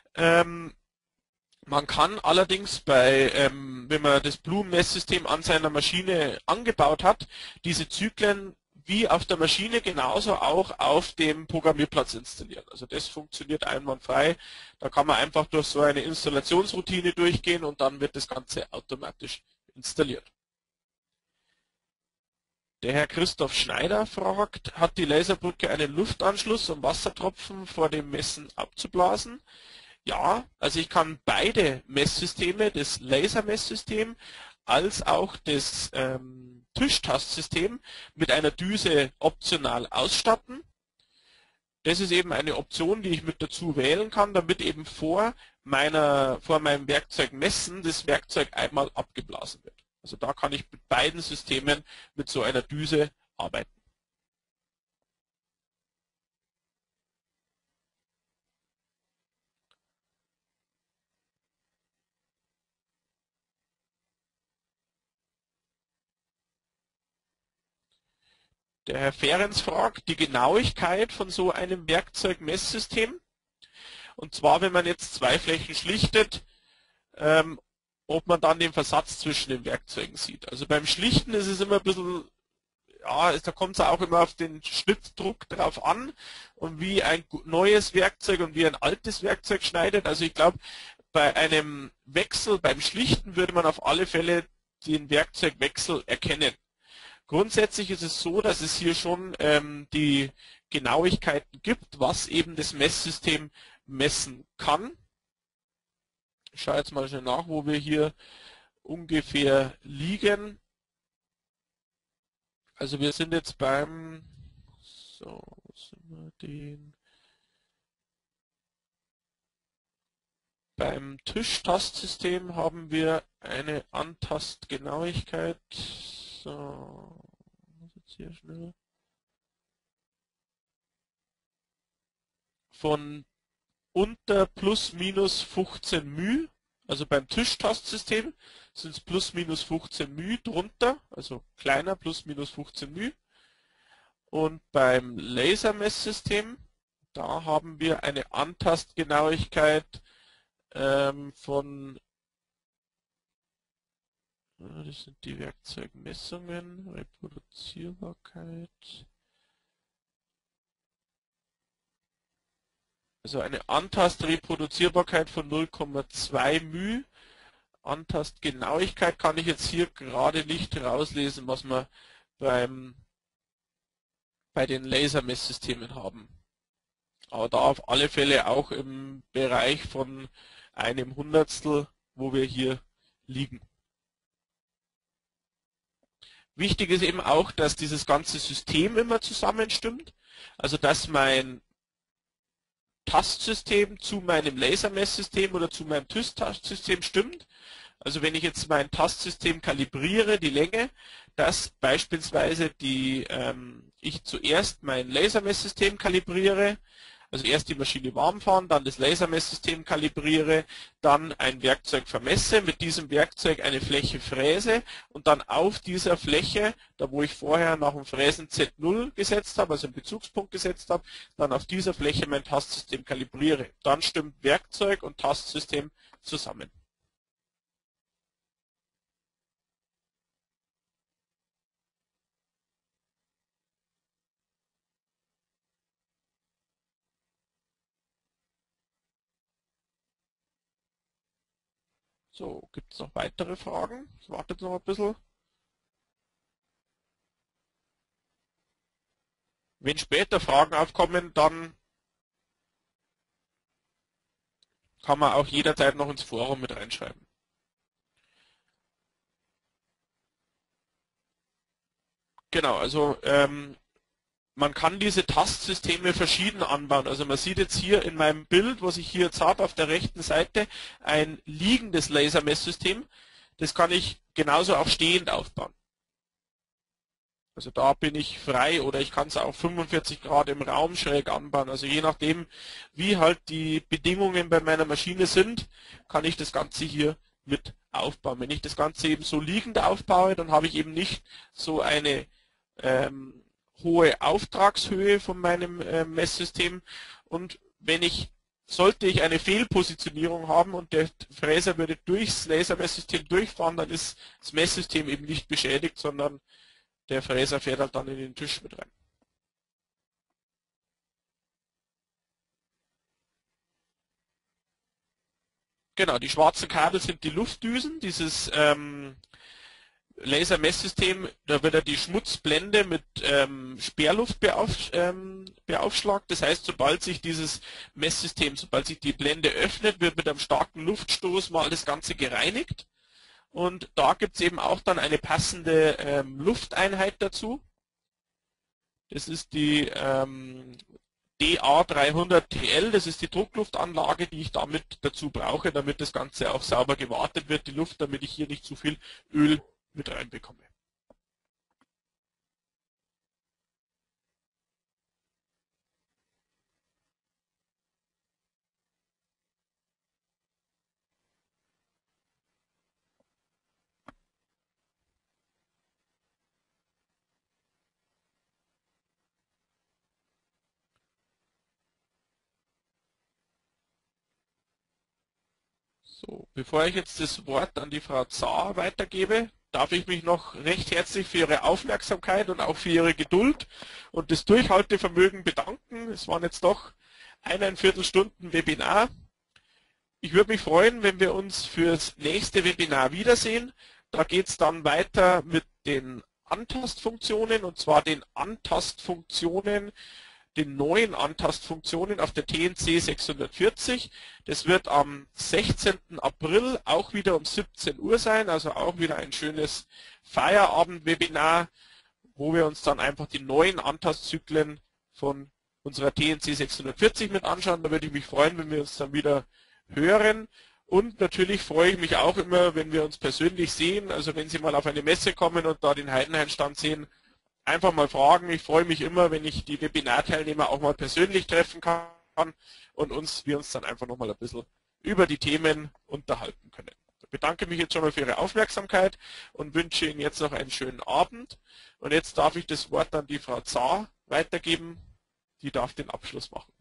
Man kann allerdings wenn man das Bloom-Messsystem an seiner Maschine angebaut hat, diese Zyklen wie auf der Maschine genauso auch auf dem Programmierplatz installieren. Also das funktioniert einwandfrei. Da kann man einfach durch so eine Installationsroutine durchgehen und dann wird das Ganze automatisch installiert. Der Herr Christoph Schneider fragt, hat die Laserbrücke einen Luftanschluss, um Wassertropfen vor dem Messen abzublasen? Ja, also ich kann beide Messsysteme, das Lasermesssystem als auch das Tischtastsystem mit einer Düse optional ausstatten. Das ist eben eine Option, die ich mit dazu wählen kann, damit eben vor meinem Werkzeug messen das Werkzeug einmal abgeblasen wird. Also da kann ich mit beiden Systemen mit so einer Düse arbeiten. Der Herr Ferenc fragt die Genauigkeit von so einem Werkzeugmesssystem. Und zwar, wenn man jetzt zwei Flächen schlichtet, ob man dann den Versatz zwischen den Werkzeugen sieht. Also beim Schlichten ist es immer ein bisschen ja, da kommt es auch immer auf den Schnittdruck drauf an und wie ein neues Werkzeug und wie ein altes Werkzeug schneidet. Also ich glaube, bei einem Wechsel, beim Schlichten würde man auf alle Fälle den Werkzeugwechsel erkennen. Grundsätzlich ist es so, dass es hier schon die Genauigkeiten gibt, was eben das Messsystem messen kann. Ich schaue jetzt mal schnell nach, wo wir hier ungefähr liegen. Also wir sind jetzt beim, so, wo sind wir denn? Beim Tischtastsystem haben wir eine Antastgenauigkeit. So, jetzt hier schnell. Von unter plus minus 15 μ. Also beim Tischtastsystem sind es plus minus 15 μ drunter, also kleiner plus minus 15 μ. Und beim Lasermesssystem, da haben wir eine Antastgenauigkeit von, das sind die Werkzeugmessungen, Reproduzierbarkeit. Also eine Antastreproduzierbarkeit von 0,2 μ. Antastgenauigkeit kann ich jetzt hier gerade nicht rauslesen, was wir bei den Lasermesssystemen haben. Aber da auf alle Fälle auch im Bereich von einem Hundertstel, wo wir hier liegen. Wichtig ist eben auch, dass dieses ganze System immer zusammenstimmt. Also dass mein Tastsystem zu meinem Lasermesssystem oder zu meinem TÜS-Tastsystem stimmt. Also wenn ich jetzt mein Tastsystem kalibriere, die Länge, dass beispielsweise ich zuerst mein Lasermesssystem kalibriere, also erst die Maschine warm fahren, dann das Lasermesssystem kalibriere, dann ein Werkzeug vermesse, mit diesem Werkzeug eine Fläche fräse und dann auf dieser Fläche, da wo ich vorher nach dem Fräsen Z0 gesetzt habe, also einen Bezugspunkt gesetzt habe, dann auf dieser Fläche mein Tastsystem kalibriere. Dann stimmt Werkzeug und Tastsystem zusammen. So, gibt es noch weitere Fragen? Ich warte jetzt noch ein bisschen. Wenn später Fragen aufkommen, dann kann man auch jederzeit noch ins Forum mit reinschreiben. Genau, also man kann diese Tastsysteme verschieden anbauen. Also man sieht jetzt hier in meinem Bild, was ich hier jetzt habe, auf der rechten Seite, ein liegendes Lasermesssystem. Das kann ich genauso auch stehend aufbauen. Also da bin ich frei oder ich kann es auch 45 Grad im Raum schräg anbauen. Also je nachdem, wie halt die Bedingungen bei meiner Maschine sind, kann ich das Ganze hier mit aufbauen. Wenn ich das Ganze eben so liegend aufbaue, dann habe ich eben nicht so eine hohe Auftragshöhe von meinem Messsystem. Und sollte ich eine Fehlpositionierung haben und der Fräser würde durchs Lasermesssystem durchfahren, dann ist das Messsystem eben nicht beschädigt, sondern der Fräser fährt halt dann in den Tisch mit rein. Genau, die schwarzen Kabel sind die Luftdüsen. Dieses Lasermesssystem, da wird ja die Schmutzblende mit Sperrluft beaufschlagt. Das heißt, sobald sich dieses Messsystem, sobald sich die Blende öffnet, wird mit einem starken Luftstoß mal das Ganze gereinigt. Und da gibt es eben auch dann eine passende Lufteinheit dazu. Das ist die DA300TL, das ist die Druckluftanlage, die ich damit dazu brauche, damit das Ganze auch sauber gewartet wird, die Luft, damit ich hier nicht zu viel Öl mit reinbekomme. So, bevor ich jetzt das Wort an die Frau Zahr weitergebe, darf ich mich noch recht herzlich für Ihre Aufmerksamkeit und auch für Ihre Geduld und das Durchhaltevermögen bedanken. Es waren jetzt doch 1,25 Stunden Webinar. Ich würde mich freuen, wenn wir uns fürs nächste Webinar wiedersehen. Da geht es dann weiter mit den Antastfunktionen, und zwar den Antastfunktionen, den neuen Antastfunktionen auf der TNC 640. Das wird am 16. April auch wieder um 17 Uhr sein, also auch wieder ein schönes Feierabend-Webinar, wo wir uns dann einfach die neuen Antastzyklen von unserer TNC 640 mit anschauen. Da würde ich mich freuen, wenn wir uns dann wieder hören. Und natürlich freue ich mich auch immer, wenn wir uns persönlich sehen. Also wenn Sie mal auf eine Messe kommen und da den Heidenhain-Stand sehen, einfach mal fragen. Ich freue mich immer, wenn ich die Webinarteilnehmer auch mal persönlich treffen kann und wir uns dann einfach nochmal ein bisschen über die Themen unterhalten können. Ich bedanke mich jetzt schon mal für Ihre Aufmerksamkeit und wünsche Ihnen jetzt noch einen schönen Abend. Und jetzt darf ich das Wort an die Frau Zahr weitergeben. Die darf den Abschluss machen.